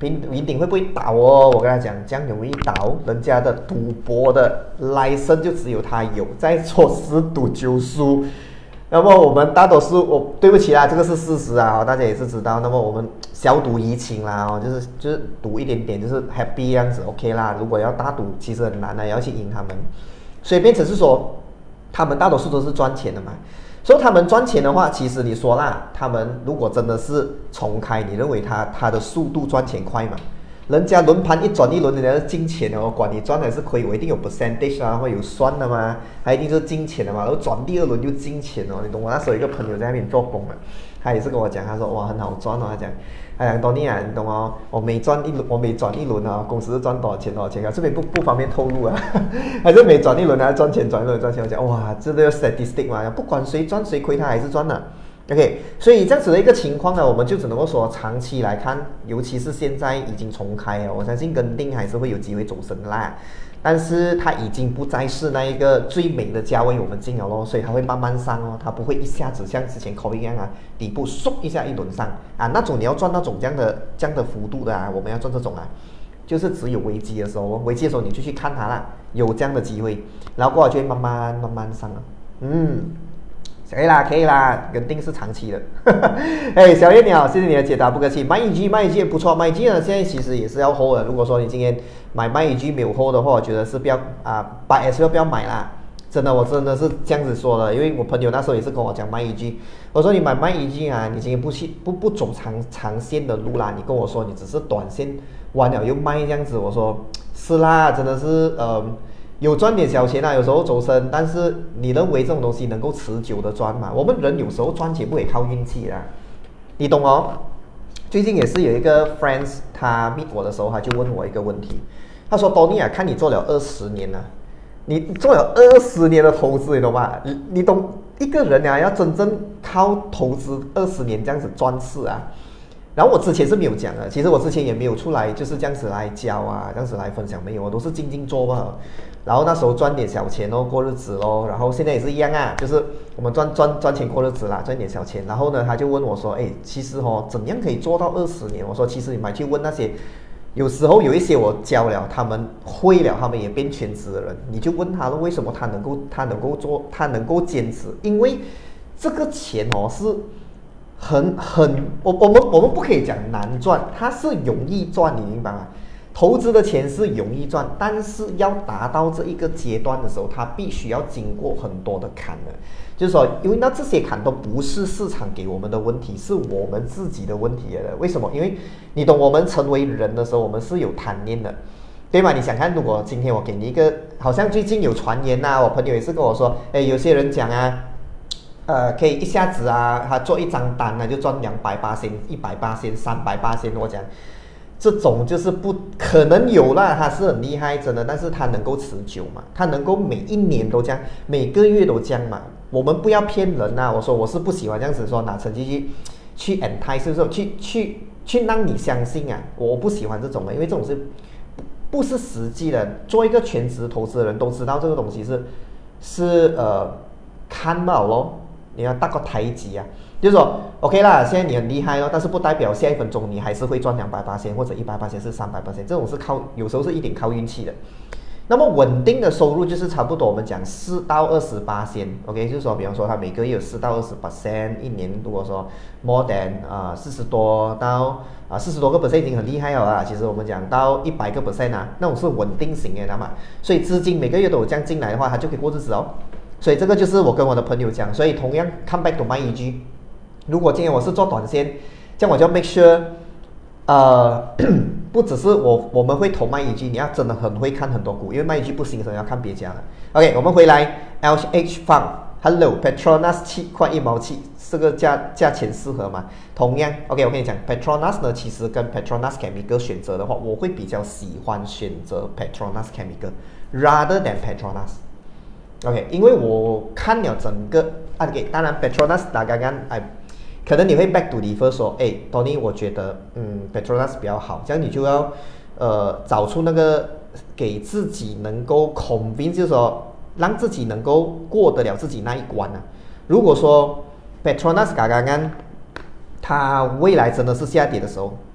云云顶会不会倒哦？我跟他讲，这样容易倒，人家的赌博的 license 就只有他有，在做十赌九输。那么我们大多数，我对不起啦，这个是事实啊，大家也是知道。那么我们小赌怡情啦，哦，就是就是赌一点点，就是 happy 这样子 ，OK 啦。如果要大赌，其实很难的，要去赢他们。所以变成是说，他们大多数都是赚钱的嘛。所以他们赚钱的话，其实你说啦，他们如果真的是重开，你认为他他的速度赚钱快吗？人家轮盘一转一轮，人家是金钱的，我管你赚还是亏，我一定有 percentage 啊，会有算的嘛，他一定是金钱的嘛。然后转第二轮就金钱哦，你懂我？那时候有一个朋友在那边做工嘛，他也是跟我讲，他说哇很好赚哦，他讲，他讲多尼啊，你懂哦？我每转一轮，我每转一轮啊，公司赚多少钱多少钱啊？这边不不方便透露啊，还是每转一轮啊赚钱转一轮赚钱，我讲哇，这个 statistic 嘛，不管谁赚谁亏，他还是赚的。OK， 所以这样子的一个情况呢，我们就只能够说长期来看，尤其是现在已经重开了，我相信跟定还是会有机会走升啦。但是它已经不再是那一个最美的价位我们进了咯，所以它会慢慢上哦，它不会一下子像之前 COVID 一样啊，底部嗖一下一轮上啊，那种你要赚那种这样的这样的幅度的啊，我们要赚这种啊，就是只有危机的时候，危机的时候你就去看它啦，有这样的机会，然后过后就会慢慢慢慢上了，嗯。可以啦，可以啦，肯定是长期的。哎，小叶你好，谢谢你的解答，不客气。买一 G， 买一 G 也不错，买一 G 呢现在其实也是要 hold 的。如果说你今天买卖一 G 没有 hold 的话，我觉得是不要啊 ，buy S 要不要买啦？真的，我真的是这样子说的，因为我朋友那时候也是跟我讲卖一 G， 我说你买卖一 G 啊，你今天不去不不走长长线的路啦，你跟我说你只是短线完了又卖这样子，我说是啦，真的是呃。有赚点小钱啊，有时候走升，但是你认为这种东西能够持久的赚吗？我们人有时候赚钱不可以靠运气啊，你懂哦？最近也是有一个 friends， 他 meet 我的时候，他就问我一个问题，他说 Tony 啊，看你做了二十年了、啊，你做了二十年的投资，你懂吗？你你懂一个人啊，要真正靠投资二十年这样子赚势啊？然后我之前是没有讲的，其实我之前也没有出来就是这样子来教啊，这样子来分享，没有，我都是静静做吧。然后那时候赚点小钱哦，过日子咯。然后现在也是一样啊，就是我们赚赚赚钱过日子啦，赚点小钱。然后呢，他就问我说：“哎，其实哦，怎样可以做到二十年？”我说：“其实你买去问那些，有时候有一些我教了，他们会了，他们也变全职的人，你就问他了，为什么他能够他能够做，他能够坚持？因为这个钱哦是。”很很，我我们我们不可以讲难赚，它是容易赚，你明白吗？投资的钱是容易赚，但是要达到这一个阶段的时候，它必须要经过很多的坎的。就是说，因为那这些坎都不是市场给我们的问题，是我们自己的问题来的。为什么？因为你懂，我们成为人的时候，我们是有贪念的，对吗？你想看，如果今天我给你一个，好像最近有传言呐、啊，我朋友也是跟我说，哎，有些人讲啊。呃，可以一下子啊，他做一张单呢，就赚两百八千、一百八千、三百八千。我讲，这种就是不可能有啦，他是很厉害，真的，但是他能够持久嘛？他能够每一年都这样，每个月都这样嘛？我们不要骗人呐、啊！我说我是不喜欢这样子说拿成绩去去 entice， 是不是？去去去让你相信啊！我不喜欢这种的，因为这种是不是实际的？做一个全职投资的人都知道这个东西是是呃看到咯。你要大个台级啊，就是说 OK 啦，现在你很厉害咯，但是不代表下一分钟你还是会赚两百八千或者一百八千是三百八千，这种是靠有时候是一点靠运气的。那么稳定的收入就是差不多我们讲四到二十八千 ，OK， 就是说比方说他每个月有四到二十八千，一年如果说 more than 啊四十多到啊四十多个 percent 已经很厉害了啊。其实我们讲到一百个 percent 啊，那种是稳定型的，知道吗？所以资金每个月都有这样进来的话，他就可以过日子哦。所以这个就是我跟我的朋友讲，所以同样 come back to 卖 E G， 如果今天我是做短线，这样我就 make sure， 呃，不只是我我们会投卖 E G， 你要真的很会看很多股，因为卖 E G 不行的时候要看别家的。OK， 我们回来 L H Fund，Hello Petronas 七块一毛七，这个价价钱适合吗？同样 ，OK， 我跟你讲 Petronas 呢，其实跟 Petronas Chemical 选择的话，我会比较喜欢选择 Petronas Chemical rather than Petronas。OK， 因为我看了整个啊，给当然 Petronas 打刚刚哎，可能你会 back to defer 说，哎 ，Tony， 我觉得嗯 Petronas 比较好，这样你就要呃找出那个给自己能够 convince， 就是说让自己能够过得了自己那一关啊。如果说 Petronas 刚刚它未来真的是下跌的时候，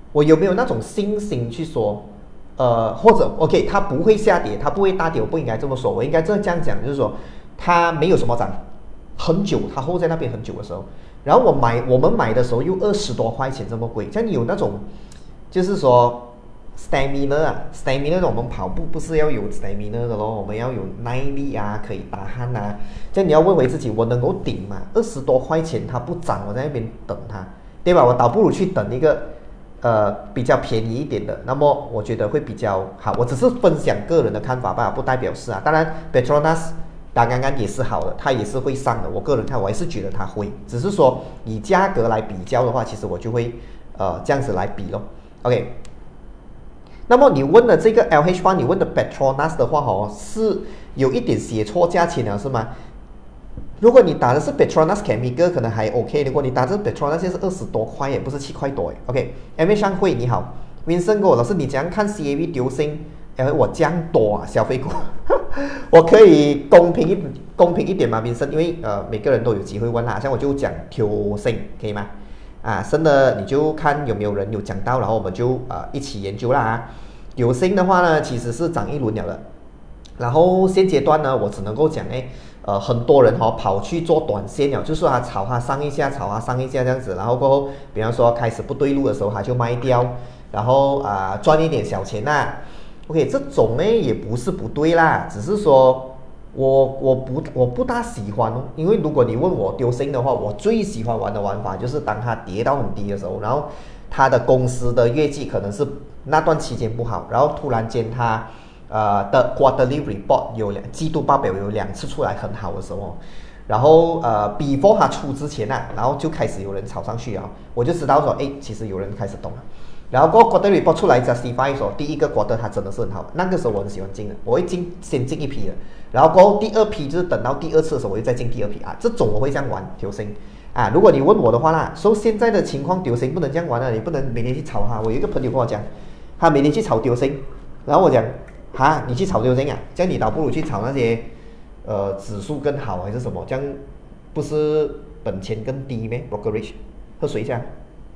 我有没有那种信心去说，呃，或者 OK， 它不会下跌，它不会大跌，我不应该这么说，我应该这样讲，就是说它没有什么涨，很久，它 hold 在那边很久的时候，然后我买我们买的时候又二十多块钱这么贵，这样你有那种，就是说。stamina 啊 ，stamina 我们跑步不是要有 stamina 的咯，我们要有耐力啊，可以打鼾啊。这样你要问回自己，我能够顶吗？二十多块钱它不涨，我在那边等它，对吧？我倒不如去等一个呃比较便宜一点的，那么我觉得会比较好。我只是分享个人的看法吧，不代表是啊。当然 Petronas 打刚刚也是好的，它也是会上的。我个人看，我还是觉得它会，只是说以价格来比较的话，其实我就会呃这样子来比咯。OK。那么你问的这个 L H 八，你问的 Petronas 的话哦，是有一点写错价钱了，是吗？如果你打的是 Petronas Chemical 可能还 OK， 如果你打的 Petronas 现在是二十多块，也不是七块多哎。OK，M A 商会你好 ，Vincent 哥，老师你怎样看 C A V 丢星？哎，我这样多啊，消费股，我可以公平一公平一点吗 ，Vincent？ 因为呃每个人都有机会问啦，像我就讲丢星可以吗？啊，真的你就看有没有人有讲到，然后我们就呃一起研究啦啊。有心的话呢，其实是涨一轮了的。然后现阶段呢，我只能够讲哎，呃，很多人哈、哦、跑去做短线了，就是他炒它上一下，炒它上一下这样子，然后过后，比方说开始不对路的时候，他就卖掉，然后啊、呃、赚一点小钱啦。OK， 这种呢也不是不对啦，只是说。我我不我不大喜欢哦，因为如果你问我丢星的话，我最喜欢玩的玩法就是当它跌到很低的时候，然后它的公司的业绩可能是那段期间不好，然后突然间它呃的 quarterly report 有两季度报表有两次出来很好的时候，然后呃 before 它出之前啊，然后就开始有人炒上去啊，我就知道说哎，其实有人开始懂了。然后过 quarter report 出来 justify 说第一个 quarter 它真的是很好，那个时候我很喜欢进的，我会进先进一批的，然后过后第二批就是等到第二次的时候我就再进第二批啊，这种我会这样玩丢星啊。如果你问我的话啦，说现在的情况丢星不能这样玩了，你不能每天去炒它。我有一个朋友跟我讲，他每天去炒丢星，然后我讲哈，你去炒丢星啊，这样你倒不如去炒那些呃指数更好还是什么，这样不是本钱更低咩 ？brokerage 喝水一下。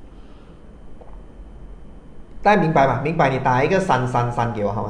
大家明白吗？明白，你打一个三三三给我好吗？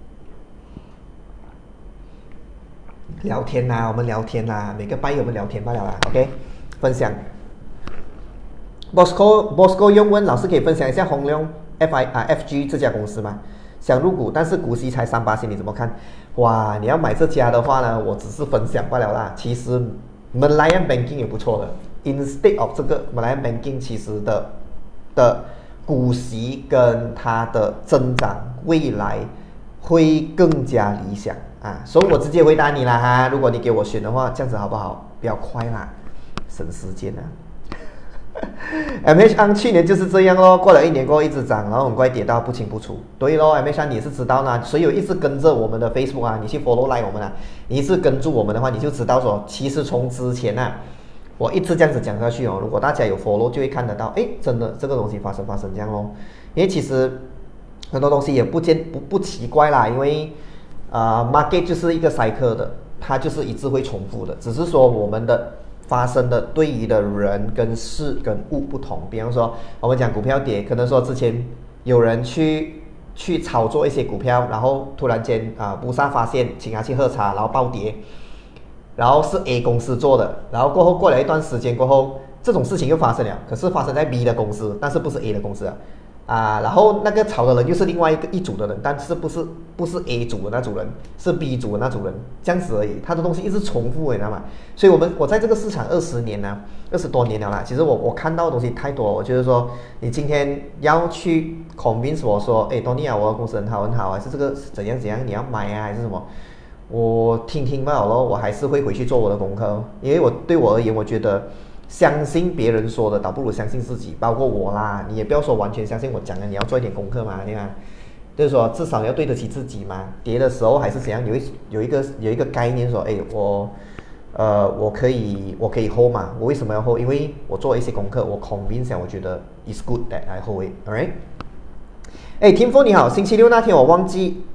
聊天啦、啊，我们聊天啦、啊，每个拜我们聊天罢了啦 ，OK， 分享。Bosco Bosco 用问老师可以分享一下宏亮 F I 啊 F G 这家公司吗？想入股，但是股息才三八千，你怎么看？哇，你要买这家的话呢，我只是分享罢了啦。其实 Malayan Banking 也不错的 ，instead of 这个 Malayan Banking 其实的的。股息跟它的增长未来会更加理想啊，所以我直接回答你啦哈。如果你给我选的话，这样子好不好？比较快啦，省时间啊。M H 安去年就是这样咯，过了一年过后一直涨，然后很快跌到不清不楚。对咯 ，M H 安你也是知道呢，所以有一直跟着我们的 Facebook 啊，你去 follow like 我们啊，你一直跟住我们的话，你就知道说，其实从之前啊。我一直这样子讲下去哦，如果大家有 follow 就会看得到，哎，真的这个东西发生发生这样咯。因为其实很多东西也不见不不奇怪啦，因为啊、呃、market 就是一个 cycle 的，它就是一直会重复的，只是说我们的发生的对于的人跟事跟物不同。比方说我们讲股票跌，可能说之前有人去去炒作一些股票，然后突然间啊布萨发现请他去喝茶，然后暴跌。然后是 A 公司做的，然后过后过了一段时间过后，这种事情又发生了，可是发生在 B 的公司，但是不是 A 的公司啊，啊，然后那个炒的人又是另外一个一组的人，但是不是不是 A 组的那组人，是 B 组的那组人，这样子而已，他的东西一直重复，你知道吗？所以我们我在这个市场二十年呢，二十多年了啦，其实我我看到的东西太多，我觉得说你今天要去 convince 我说，哎 ，Tony 啊，我的公司很好很好，还是这个怎样怎样，你要买啊，还是什么？我听听罢了咯，我还是会回去做我的功课，因为我对我而言，我觉得相信别人说的，倒不如相信自己。包括我啦，你也不要说完全相信我讲的，你要做一点功课嘛，对吧？就是说至少要对得起自己嘛。跌的时候还是怎样，有一有一个有一个概念说，哎，我呃我可以我可以 hold 嘛，我为什么要 hold？ 因为我做了一些功课，我 convince 我觉得 is good that I hold it，alright？ 哎，天风你好，星期六那天我忘记。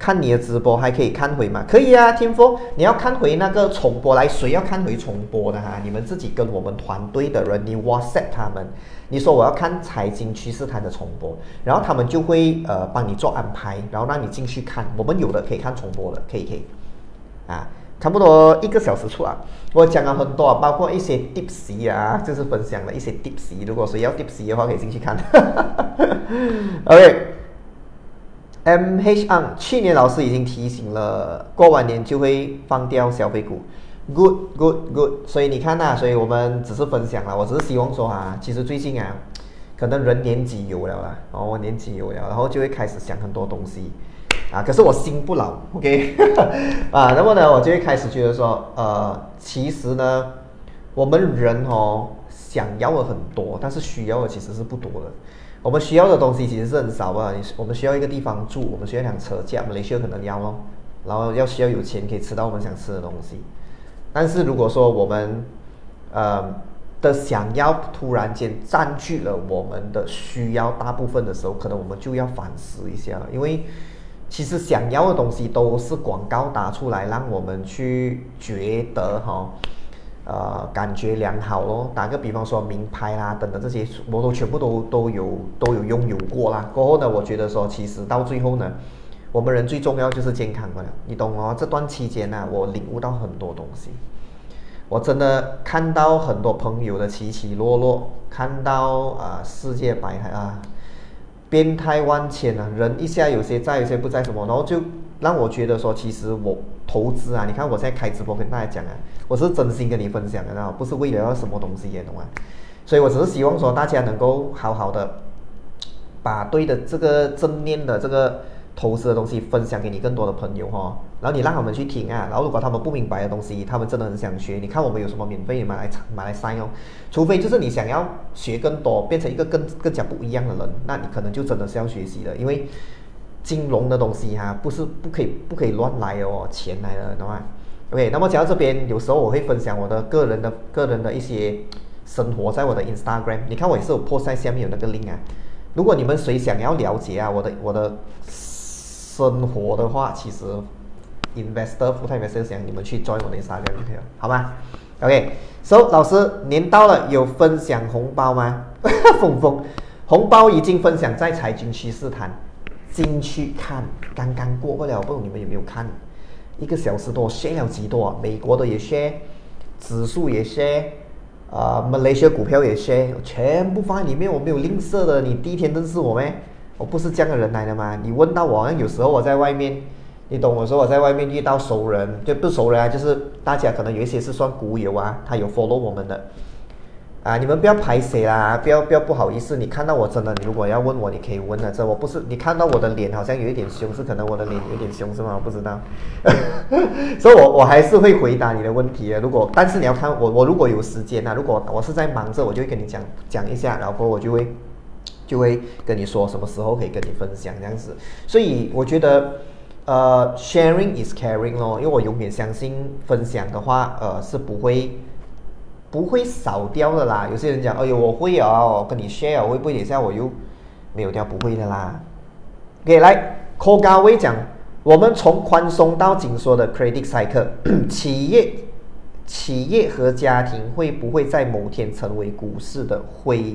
看你的直播还可以看回吗？可以啊 ，Team Four， 你要看回那个重播来，谁要看回重播的哈？你们自己跟我们团队的人，你 WhatsApp 他们，你说我要看财经趋势谈的重播，然后他们就会呃帮你做安排，然后让你进去看。我们有的可以看重播的，可以可以，啊，差不多一个小时出啊。我讲了很多，包括一些 tips 啊，就是分享了一些 tips。如果谁要 tips 的话，可以进去看。OK。M H Ang 去年老师已经提醒了，过完年就会放掉消费股 ，good good good。所以你看呐、啊，所以我们只是分享了，我只是希望说啊，其实最近啊，可能人年纪有了啦，哦，我年纪有了，然后就会开始想很多东西啊。可是我心不老 ，OK 啊，那么呢，我就会开始觉得说，呃，其实呢，我们人哦想要的很多，但是需要的其实是不多的。我们需要的东西其实是很少啊，我们需要一个地方住，我们需要一辆车价，马来西亚可能要咯，然后要需要有钱可以吃到我们想吃的东西。但是如果说我们呃的想要突然间占据了我们的需要大部分的时候，可能我们就要反思一下，因为其实想要的东西都是广告打出来，让我们去觉得哈、哦。呃，感觉良好咯。打个比方说，名牌啦等等这些，我都全部都都有都有拥有过啦。过后呢，我觉得说，其实到最后呢，我们人最重要就是健康了，你懂哦？这段期间呢、啊，我领悟到很多东西，我真的看到很多朋友的起起落落，看到啊、呃、世界百态啊，变态万千啊，人一下有些在，有些不在什么，然后就让我觉得说，其实我投资啊，你看我现在开直播跟大家讲啊，我是真心跟你分享的，然后不是为了要什么东西也懂吗？所以我只是希望说大家能够好好的把对的这个正念的这个投资的东西分享给你更多的朋友哈、哦，然后你让他们去听啊，然后如果他们不明白的东西，他们真的很想学，你看我们有什么免费买来买来上哦，除非就是你想要学更多，变成一个更更加不一样的人，那你可能就真的是要学习的，因为金融的东西哈、啊，不是不可以不可以乱来哦，钱来的，懂吗 ？OK， 那么讲到这边，有时候我会分享我的个人的个人的一些生活，在我的 Instagram， 你看我也是有 post 在下面有那个 link 啊。如果你们谁想要了解啊我的我的生活的话，其实 investor full time investor 想你们去 join 我的 Instagram 就可以了，好吗 ？OK，so 老师年到了，有分享红包吗？峰峰，红包已经分享在财经趋势谈。进去看，刚刚过不了，不懂你们有没有看？一个小时多 share 了几多、啊？美国的也 share， 指数也 share， 啊、呃，马来西亚股票也 share， 全部放在里面，我没有吝啬的。你第一天认识我咩？我不是这样的人来的吗？你问到我，有时候我在外面，你懂我说我在外面遇到熟人，就不熟人啊，就是大家可能有一些是算股友啊，他有 follow 我们的。啊，你们不要排谁啦，不要不要不好意思。你看到我真的，你如果要问我，你可以问的。这我不是你看到我的脸好像有一点凶，是可能我的脸有点凶是吗？我不知道，所以我我还是会回答你的问题的。如果但是你要看我我如果有时间啊，如果我是在忙着，我就会跟你讲讲一下，然后我就会就会跟你说什么时候可以跟你分享这样子。所以我觉得呃 sharing is caring 咯，因为我永远相信分享的话呃是不会。不会少掉的啦，有些人讲，哎呦我会哦，跟你 share 我会不会等一下我又没有掉，不会的啦。OK， 来 ，Ko 高威讲，我们从宽松到紧缩的 credit cycle， 企业、企业和家庭会不会在某天成为股市的灰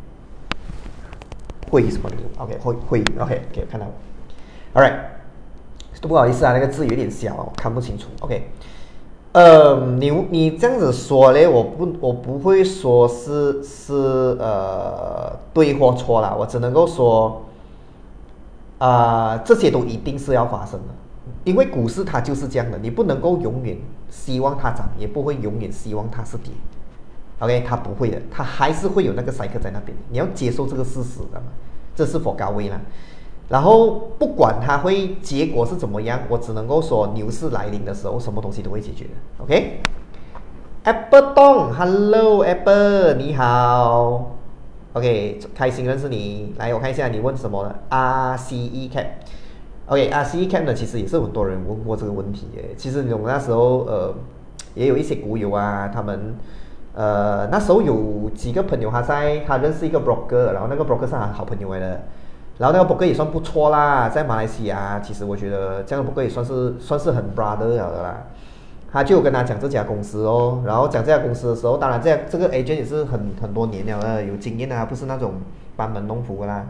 灰什么？OK， 灰灰 ，OK， OK， 看到了 ，All right， 不好意思啊，那个字有点小，我看不清楚 ，OK。呃，你你这样子说嘞，我不我不会说是是呃对或错啦，我只能够说，啊、呃、这些都一定是要发生的，因为股市它就是这样的，你不能够永远希望它涨，也不会永远希望它是跌 ，OK， 它不会的，它还是会有那个 cycle 在那边，你要接受这个事实的嘛，这是否高位啦。然后不管它会结果是怎么样，我只能够说牛市来临的时候，什么东西都会解决的。OK，Apple 东 ，Hello Apple， 你好 ，OK， 开心认识你。来，我看一下你问什么了 ？R C E Cap，OK，R C E Cap 呢，其实也是很多人问过这个问题耶。其实我们那时候呃，也有一些股友啊，他们呃那时候有几个朋友他在他认识一个 broker， 然后那个 broker 是他好朋友来的。 然后那个 broker 也算不错啦，在马来西亚，其实我觉得这样的 broker 也算是算是很 brother 了的啦。他就跟他讲这家公司哦，然后讲这家公司的时候，当然这这个 agent 也是很很多年了的，有经验的，不是那种班门弄斧的啦。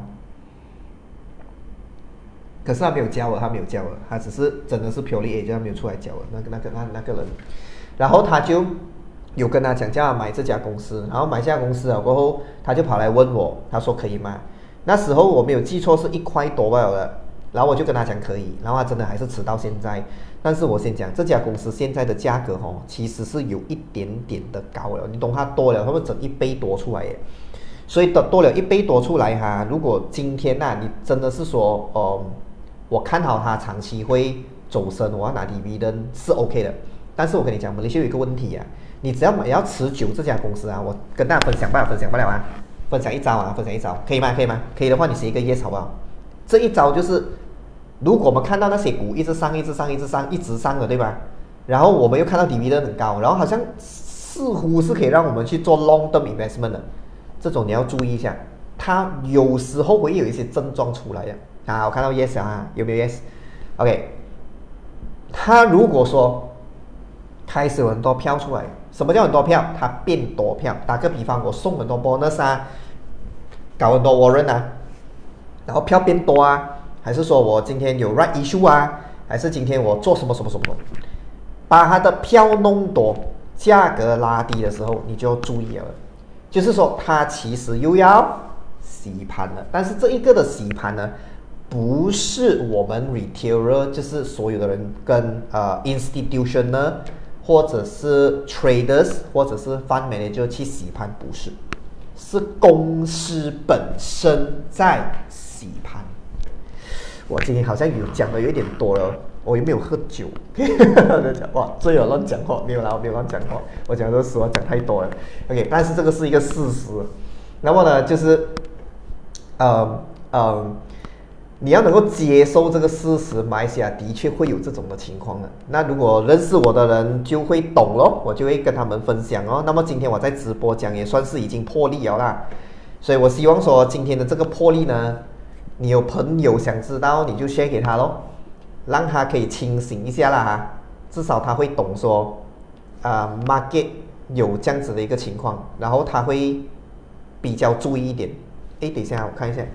可是他没有教我，他没有教我，他只是真的是 purely agent， 他没有出来教我那个那个那那个人。然后他就有跟他讲叫他买这家公司，然后买这家公司了过后，他就跑来问我，他说可以吗？那时候我没有记错是一块多吧的，然后我就跟他讲可以，然后他真的还是迟到现在。但是我先讲这家公司现在的价格哦，其实是有一点点的高了，你懂它多了，他们整一倍多出来耶，所以多多了一倍多出来哈。如果今天呐、啊，你真的是说，呃，我看好它长期会走升，我要拿 dividend 是 OK 的。但是我跟你讲，马来西亚有一个问题啊，你只要买要持久这家公司啊，我跟大家分享吧，分享不了啊，分享一招啊，分享一招，可以吗？可以吗？可以的话，你写一个 yes 好不好？这一招就是。如果我们看到那些股一直上，一直上，一直上，一直上的，对吧？然后我们又看到 dividend 很高，然后好像似乎是可以让我们去做 long term investment 的，这种你要注意一下，它有时候会有一些症状出来的啊。我看到 yes 啊，有没有 yes？OK， 它如果说开始有很多票出来，什么叫很多票？它变多票。打个比方，我送很多 bonus 啊，搞很多 warrant 啊，然后票变多啊。还是说我今天有 right issue 啊，还是今天我做什么什么什么，把它的票弄多，价格拉低的时候，你就要注意了。就是说它其实又要洗盘了，但是这一个的洗盘呢，不是我们 retailer， 就是所有的人跟呃 institution 呢，或者是 traders， 或者是 fund manager 去洗盘，不是，是公司本身在洗盘。我今天好像有讲的有一点多了，我有没有喝酒？讲哇，醉了乱讲话，没有啦，我没有乱讲话，我讲的实话讲太多了。OK， 但是这个是一个事实。那么呢，就是，呃呃，你要能够接受这个事实，马来西亚的确会有这种的情况的。那如果认识我的人就会懂咯，我就会跟他们分享哦。那么今天我在直播讲也算是已经破例了啦，所以我希望说今天的这个破例呢。你有朋友想知道，你就 share 给他咯，让他可以清醒一下啦哈，至少他会懂说，啊、呃、market 有这样子的一个情况，然后他会比较注意一点。诶，等一下我看一下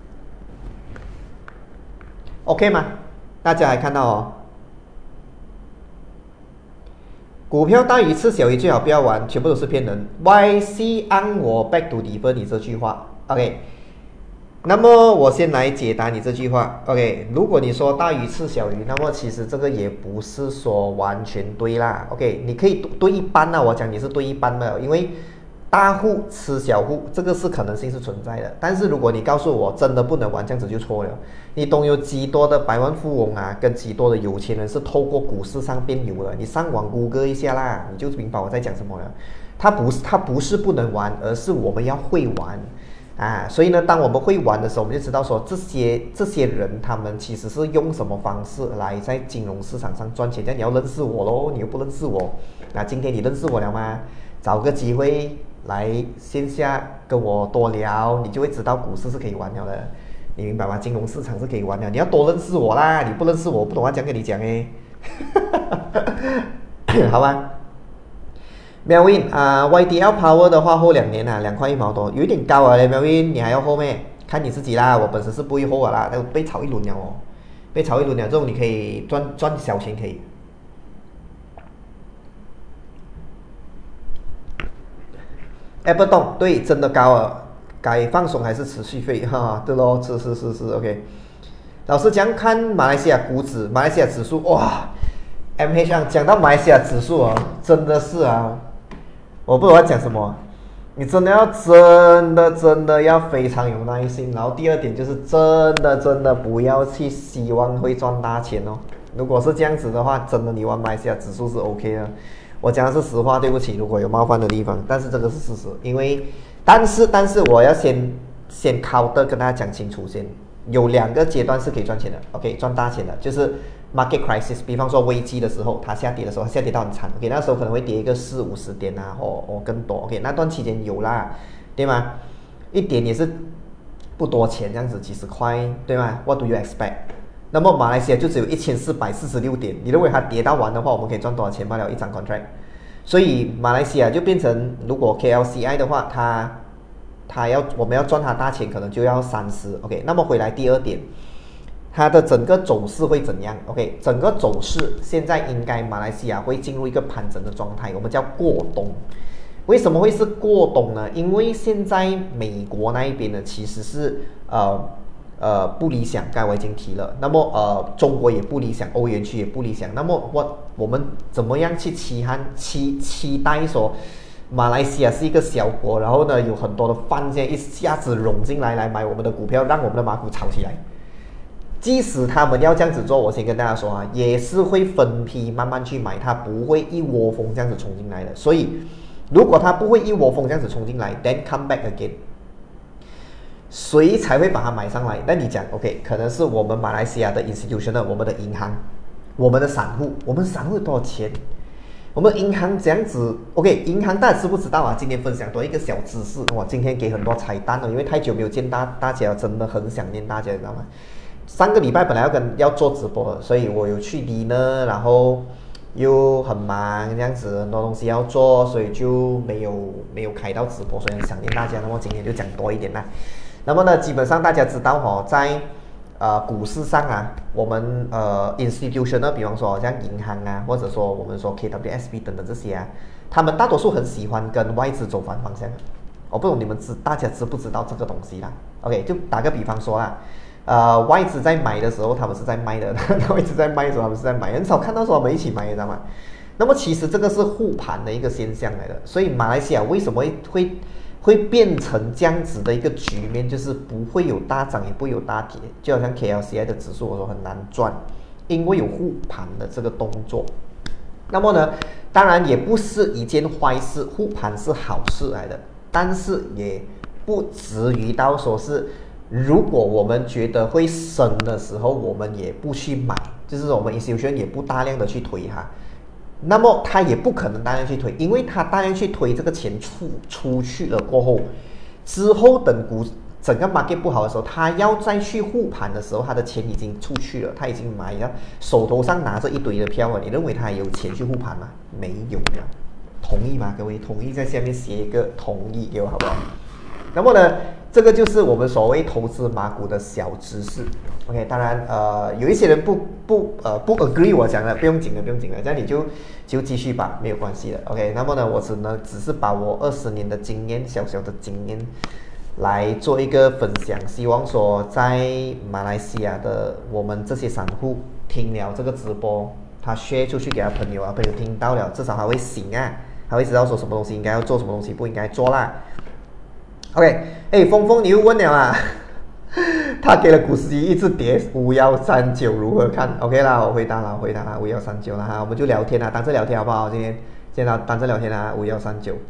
，OK 吗？大家还看到哦，股票大于次小于最好不要玩，全部都是骗人。Y C 按我 back to defer 你这句话 ，OK。那么我先来解答你这句话 ，OK？ 如果你说大于次小于，那么其实这个也不是说完全对啦 ，OK？ 你可以对一半啦，我讲你是对一半的，因为大户吃小户这个是可能性是存在的。但是如果你告诉我真的不能玩，这样子就错了。你懂有几多的百万富翁啊，跟几多的有钱人是透过股市上变有的？你上网谷歌一下啦，你就明白我在讲什么了。它不是它不是不能玩，而是我们要会玩。啊，所以呢，当我们会玩的时候，我们就知道说这些这些人他们其实是用什么方式来在金融市场上赚钱。这样你要认识我咯，你又不认识我，那今天你认识我了吗？找个机会来线下跟我多聊，你就会知道股市是可以玩了的，你明白吗？金融市场是可以玩的，你要多认识我啦，你不认识我，不懂要讲跟你讲诶，好吧。Melvin 啊、呃、，Y D L Power 的话，后两年啊，两块一毛多，有一点高啊嘞 ，Melvin， 你还要后咩？看你自己啦，我本身是不会后的啦，被炒一轮了哦，被炒一轮了，这种你可以赚赚小钱可以。Apple 动对，真的高啊，该放松还是持续费哈？对咯，是是是是 ，OK。老师讲看马来西亚股指，马来西亚指数哇 ，M H 上讲到马来西亚指数啊，真的是啊。我不知道要讲什么，你真的要真的真的要非常有耐心。然后第二点就是真的真的不要去希望会赚大钱哦。如果是这样子的话，真的你玩马来西亚指数是 OK 的。我讲的是实话，对不起，如果有冒犯的地方，但是这个是事实。因为，但是但是我要先先考的跟大家讲清楚先，有两个阶段是可以赚钱的 ，OK， 赚大钱的，就是。Market crisis， 比方说危机的时候，它下跌的时候，它下跌到很惨 ，OK， 那时候可能会跌一个四五十点啊，或或更多 ，OK， 那段期间有啦，对吗？一点也是不多钱，这样子几十块，对吗 ？What do you expect？ 那么马来西亚就只有一千四百四十六点，你认为它跌到完的话，我们可以赚多少钱罢了一张 contract？ 所以马来西亚就变成，如果 K L C I 的话，它它要我们要赚它大钱，可能就要三十。OK， 那么回来第二点，它的整个走势会怎样 ？OK， 整个走势现在应该马来西亚会进入一个盘整的状态，我们叫过冬。为什么会是过冬呢？因为现在美国那一边呢，其实是呃。呃，不理想，刚才我已经提了。那么，呃，中国也不理想，欧元区也不理想。那么，我我们怎么样去期盼、期期待说，马来西亚是一个小国，然后呢，有很多的饭店一下子涌进来来买我们的股票，让我们的马股炒起来。即使他们要这样子做，我先跟大家说啊，也是会分批慢慢去买，它不会一窝蜂这样子冲进来的。所以，如果它不会一窝蜂这样子冲进来 ，then come back again。谁才会把它买上来？那你讲 ，OK， 可能是我们马来西亚的 institution， 我们的银行，我们的散户，我们散户有多少钱？我们银行这样子 ，OK， 银行大家知不知道啊？今天分享多一个小知识，哇，今天给很多彩蛋了，因为太久没有见大大家，真的很想念大家，你知道吗？上个礼拜本来要跟要做直播的，所以我有去离呢，然后又很忙，这样子很多东西要做，所以就没有没有开到直播，所以很想念大家。那么今天就讲多一点啦。那么呢，基本上大家知道哦，在呃股市上啊，我们呃 institution 呢，比方说像银行啊，或者说我们说 K W S B 等等这些啊，他们大多数很喜欢跟外资走反方向。我不懂你们知大家知不知道这个东西啦 ？OK， 就打个比方说啦，呃，外资在买的时候，他们是在卖的；外资在卖的时候，他们是在买，很少看到说我们一起买，你知道吗？那么其实这个是护盘的一个现象来的，所以马来西亚为什么会会会变成这样子的一个局面，就是不会有大涨，也不会有大跌，就好像 K L C I 的指数，我说很难赚，因为有护盘的这个动作。那么呢，当然也不是一件坏事，护盘是好事来的，但是也不至于到说是，如果我们觉得会升的时候，我们也不去买，就是我们 institution 也不大量的去推它。那么他也不可能大量去推，因为他大量去推这个钱出出去了过后，之后等股整个 market 不好的时候，他要再去护盘的时候，他的钱已经出去了，他已经买了，手头上拿着一堆的票了，你认为他有钱去护盘吗？没有的，同意吗？各位同意在下面写一个同意给我好不好？那么呢，这个就是我们所谓投资马股的小知识。OK， 当然，呃，有一些人不不呃不 agree 我讲的，不用紧的，不用紧的，这样你就就继续吧，没有关系的。OK， 那么呢，我只能只是把我二十年的经验，小小的经验来做一个分享，希望说在马来西亚的我们这些散户听了这个直播，他 share 出去给他朋友啊，朋友听到了，至少他会醒啊，他会知道说什么东西应该要做，什么东西不应该做啦。OK， 哎，峰峰你又问了啊？他给了股市一直跌五幺三九，如何看 ？OK 啦，我回答了，我回答了五幺三九了哈，我们就聊天啦，当着聊天好不好？今天今天当着聊天啦，五幺三九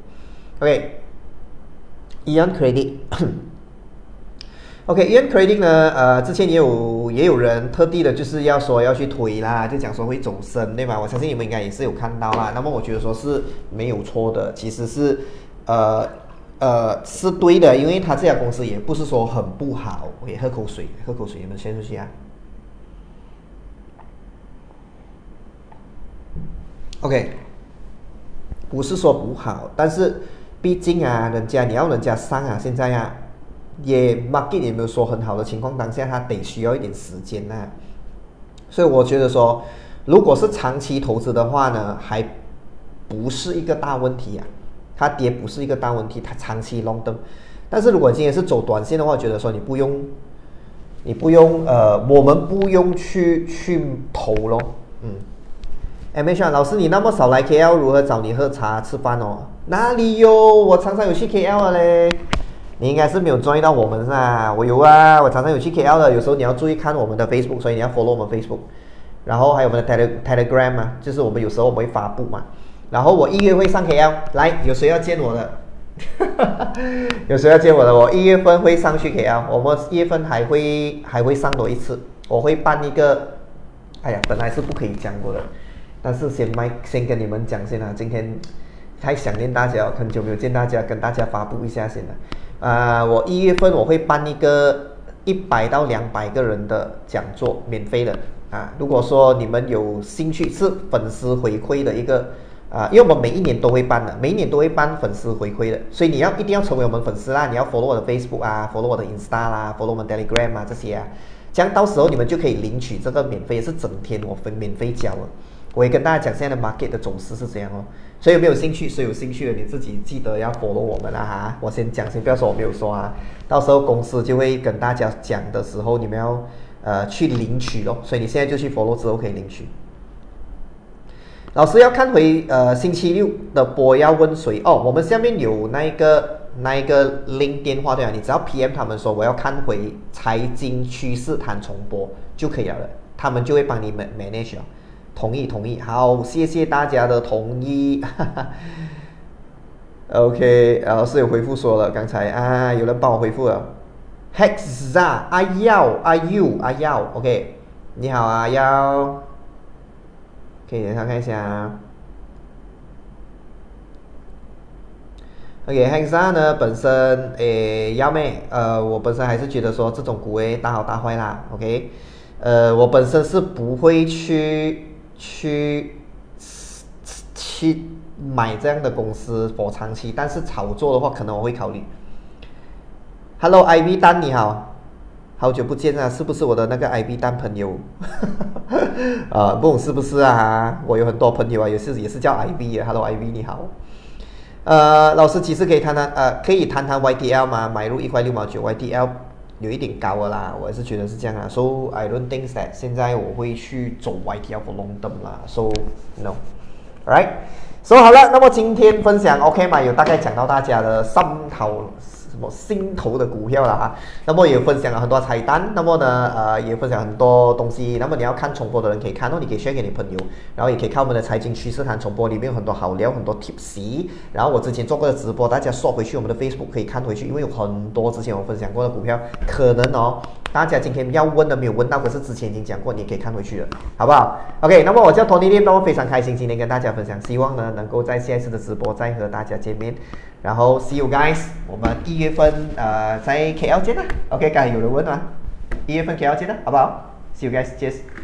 ，OK。Eon Credit，OK，Eon Credit 呢，呃，之前也有也有人特地的就是要说要去推啦，就讲说会走升，对吧？我相信你们应该也是有看到啦。那么我觉得说是没有错的，其实是呃。呃，是对的，因为他这家公司也不是说很不好。OK， 喝口水，喝口水，你们先出去啊。OK， 不是说不好，但是毕竟啊，人家你要人家上啊，现在啊，也 market 也没有说很好的情况当下，他得需要一点时间啊。所以我觉得说，如果是长期投资的话呢，还不是一个大问题啊。它跌不是一个大问题，它长期 long term。但是如果今天是走短线的话，觉得说你不用，你不用呃，我们不用去去投咯。嗯 ，M H 老师你那么少来 K L， 如何找你喝茶吃饭哦？哪里有？我常常有去 K L 的嘞。你应该是没有join到我们是吧？我有啊，我常常有去 K L 的。有时候你要注意看我们的 Facebook， 所以你要 follow 我们 Facebook， 然后还有我们的 Tele Telegram 啊，就是我们有时候我们会发布嘛。然后我一月会上 K L， 来，有谁要见我的？有谁要见我的？我一月份会上去 K L， 我们一月份还会还会上多一次，我会办一个，哎呀，本来是不可以讲过的，但是先麦先跟你们讲先啊，今天太想念大家，很久没有见大家，跟大家发布一下先了。 呃，我一月份我会办一个一百到两百个人的讲座，免费的啊。如果说你们有兴趣，是粉丝回馈的一个啊，因为我们每一年都会办的，每一年都会办粉丝回馈的，所以你要一定要成为我们粉丝啦，你要 follow 我的 Facebook 啊 ，follow 我的 Insta 啦 ，follow 我们 Telegram 啊这些啊，这样到时候你们就可以领取这个免费，是整天我分免费教了。我也跟大家讲现在的 market 的走势是怎样哦，所以有没有兴趣？谁有兴趣的你自己记得要 follow 我们啦哈。我先讲，先不要说我没有说啊，到时候公司就会跟大家讲的时候，你们要呃去领取咯，所以你现在就去 follow 之后可以领取。老师要看回呃星期六的播要问谁哦，我们下面有那一个那一个 link 电话对啊，你只要 P M 他们说我要看回财经趋势谈重播就可以了，他们就会帮你 manage 了。同意同意，好，谢谢大家的同意。OK， 老师有回复说了，刚才啊有人帮我回复了。Hexa 阿耀阿 U 阿耀 ，OK， 你好阿耀，可以等一下看一下。OK，Hexa 呢本身诶耀妹，呃我本身还是觉得说这种股诶大好大坏啦 ，OK， 呃我本身是不会去。去去买这样的公司for长期，但是炒作的话，可能我会考虑。Hello I V 蛋你好，好久不见啊，是不是我的那个 I V 蛋朋友？呃，不懂是不是啊？我有很多朋友啊，也是也是叫 I V 啊。Hello I V 你好，呃，老师其实可以谈谈呃，可以谈谈 Y T L 吗？买入一块六毛九 Y T L。有一点高了啦，我也是觉得是这样啊。So I don't think that 现在我会去走 Y T L for long term 啦。So no, alright. So 好了，那么今天分享 OK 嘛？有大概讲到大家的三头什么心头的股票了啊。那么也分享了很多彩蛋，那么呢呃也分享很多东西。那么你要看重播的人可以看哦，你可以 share 给你朋友，然后也可以看我们的财经趋势谈重播，里面有很多好聊，很多 tips。然后我之前做过的直播，大家刷回去我们的 Facebook 可以看回去，因为有很多之前我分享过的股票，可能哦大家今天要问的没有问到，可是之前已经讲过，你也可以看回去了，好不好 ？OK， 那么我叫 Tony Lim， 那么非常开心今天跟大家分享，希望呢能够在下一次的直播再和大家见面。然后 see you guys， 我们一月份呃在 K L 见啦 ，OK， 刚才有人问啊，一月份 K L 见啦，好不好 ？See you guys， cheers。